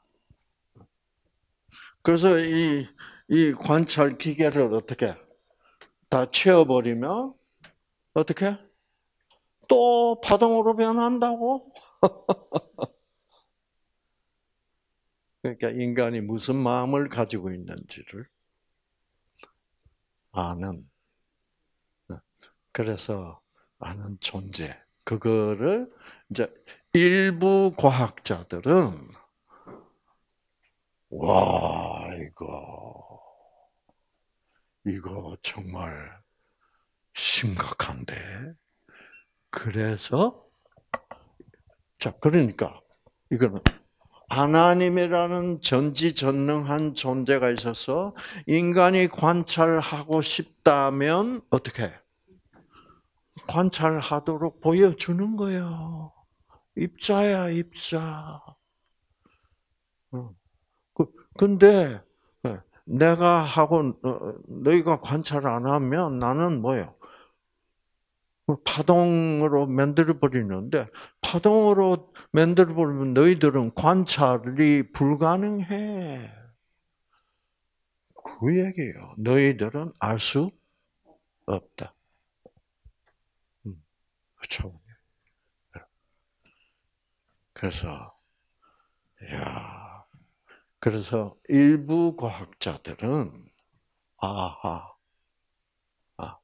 A: 그래서 이, 이 관찰 기계를 어떻게 다 채워버리면 어떻게 또 파동으로 변한다고? 그러니까 인간이 무슨 마음을 가지고 있는지를 아는. 그래서 아는 존재. 그거를 이제 일부 과학자들은 와 이거 이거 정말 심각한데. 그래서 자 그러니까 이거는 하나님이라는 전지전능한 존재가 있어서 인간이 관찰하고 싶다면 어떻게 관찰하도록 보여주는 거예요. 입자야 입자. 그 근데 내가 하고 너희가 관찰 안 하면 나는 뭐예요? 파동으로 만들어 버리는데 파동으로 만들어 버리면 너희들은 관찰이 불가능해. 그 얘기예요. 너희들은 알 수 없다. 그렇죠. 그래서 야, 그래서 일부 과학자들은 아하, 아,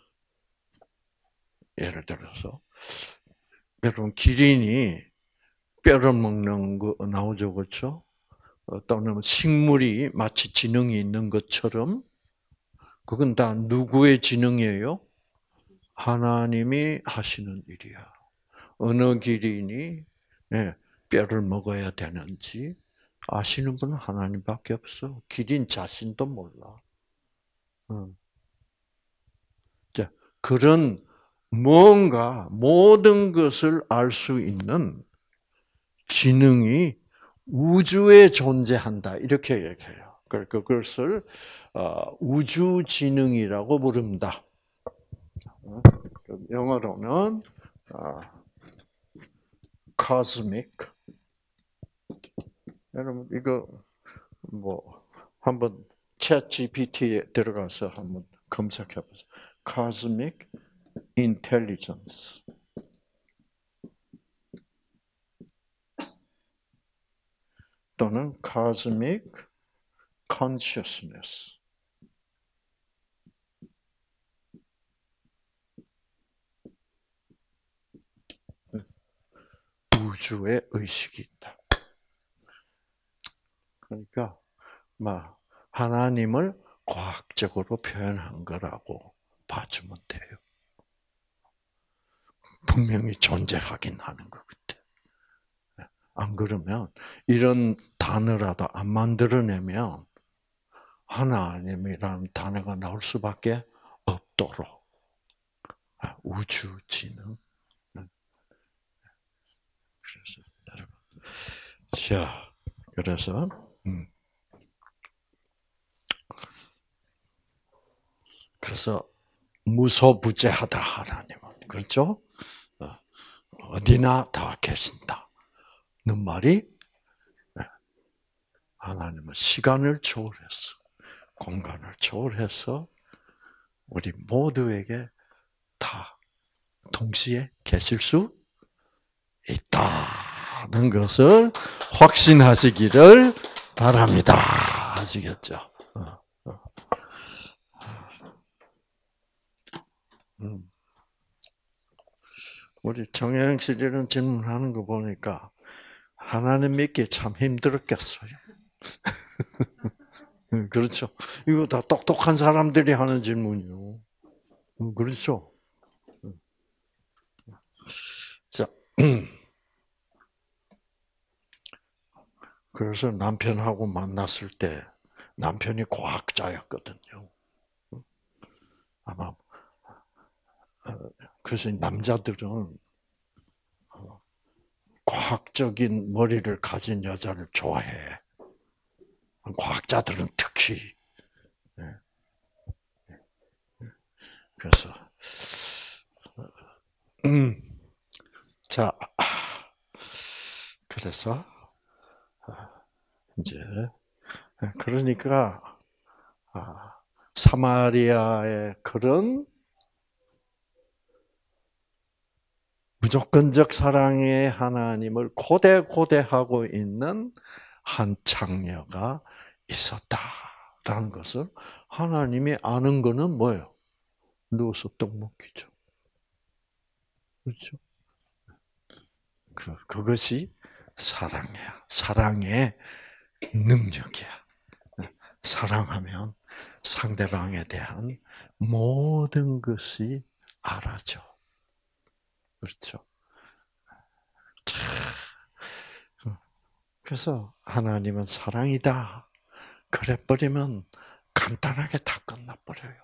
A: 예를 들어서 여러분 기린이 뼈를 먹는 거 나오죠, 그렇죠? 또는 식물이 마치 지능이 있는 것처럼 그건 다 누구의 지능이에요? 하나님이 하시는 일이야. 어느 기린이 뼈를 먹어야 되는지 아시는 분은 하나님밖에 없어. 기린 자신도 몰라. 자, 그런 뭔가 모든 것을 알 수 있는 지능이 우주에 존재한다. 이렇게 얘기해요. 그것을 우주 지능이라고 부릅니다. 영어로는 cosmic. 여러분 이거 뭐 한번 챗 지피티에 들어가서 한번 검색해 보세요. cosmic intelligence. 또는 cosmic consciousness. 우주의 의식이 있다. 그러니까 막 하나님을 과학적으로 표현한 거라고 봐주면 돼요. 분명히 존재하긴 하는 것 같아. 안 그러면 이런 단어라도 안 만들어내면 하나님이라는 단어가 나올 수밖에 없도록 우주 지능. 그래서 여러분, 자, 그래서 음. 그래서 무소부재하다 하나님은 그렇죠? 어디나 다 계신다. 는 말이 하나님은 시간을 초월해서 공간을 초월해서 우리 모두에게 다 동시에 계실 수 있다는 것을 확신하시기를 바랍니다. 아시겠죠? 음. 우리 정혜영 씨 이런 질문하는 거 보니까 하나님 믿기 참 힘들었겠어요. 그렇죠. 이거 다 똑똑한 사람들이 하는 질문이요. 그렇죠. 자, 그래서 남편하고 만났을 때 남편이 과학자였거든요. 아마 그래서 남자들은 과학적인 머리를 가진 여자를 좋아해. 과학자들은 특히. 그래서 음, 자, 그래서 이제 그러니까 사마리아의 그런 무조건적 사랑의 하나님을 고대고대하고 있는 한 창녀가 있었다라는 것을 하나님이 아는 거는 뭐예요? 누워서 떡 먹기죠. 그렇죠? 그, 그것이 사랑이야. 사랑의 능력이야. 사랑하면 상대방에 대한 모든 것이 알아져. 그렇죠. 그래서 하나님은 사랑이다. 그래 버리면 간단하게 다 끝나버려요.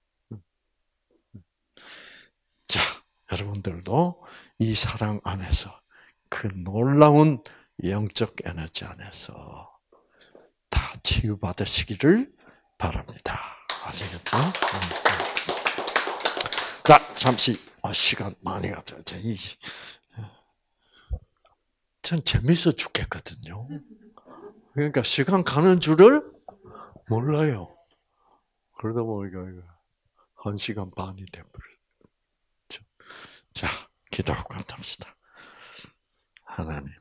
A: 자, 여러분들도 이 사랑 안에서 그 놀라운 영적 에너지 안에서 다 치유받으시기를 바랍니다. 아시겠죠? 자, 잠시 시간 많이 가죠. 전 재밌어 죽겠거든요. 그러니까 시간 가는 줄을 몰라요. 그러다 보니까 한 시간 반이 돼버려요. 자, 기도하고 합시다. 하나님,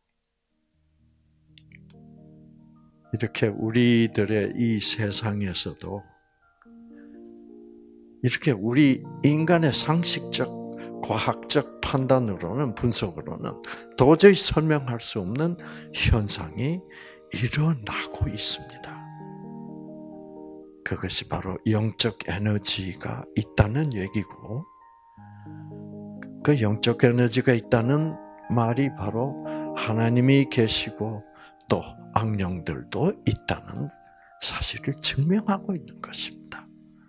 A: 이렇게 우리들의 이 세상에서도 이렇게 우리 인간의 상식적, 과학적 판단으로는, 분석으로는 도저히 설명할 수 없는 현상이 일어나고 있습니다. 그것이 바로 영적 에너지가 있다는 얘기고, 그 영적 에너지가 있다는 말이 바로 하나님이 계시고 또 악령들도 있다는 사실을 증명하고 있는 것입니다.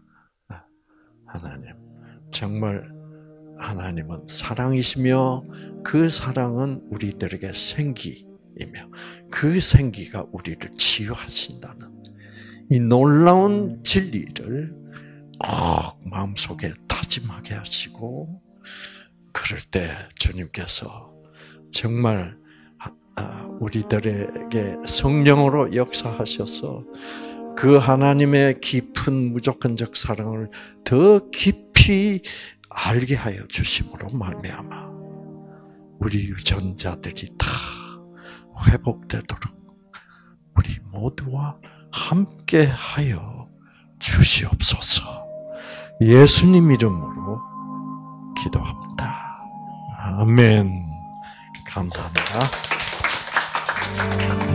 A: 하나님, 정말 하나님은 사랑이시며 그 사랑은 우리들에게 생기이며 그 생기가 우리를 치유하신다는 이 놀라운 진리를 꼭 마음속에 다짐하게 하시고, 그럴 때 주님께서 정말 우리들에게 성령으로 역사하셔서 그 하나님의 깊은 무조건적 사랑을 더 깊이 알게 하여 주심으로 말미암아 우리 유전자들이 다 회복되도록 우리 모두와 함께 하여 주시옵소서. 예수님 이름으로 기도합니다. 아멘. 감사합니다.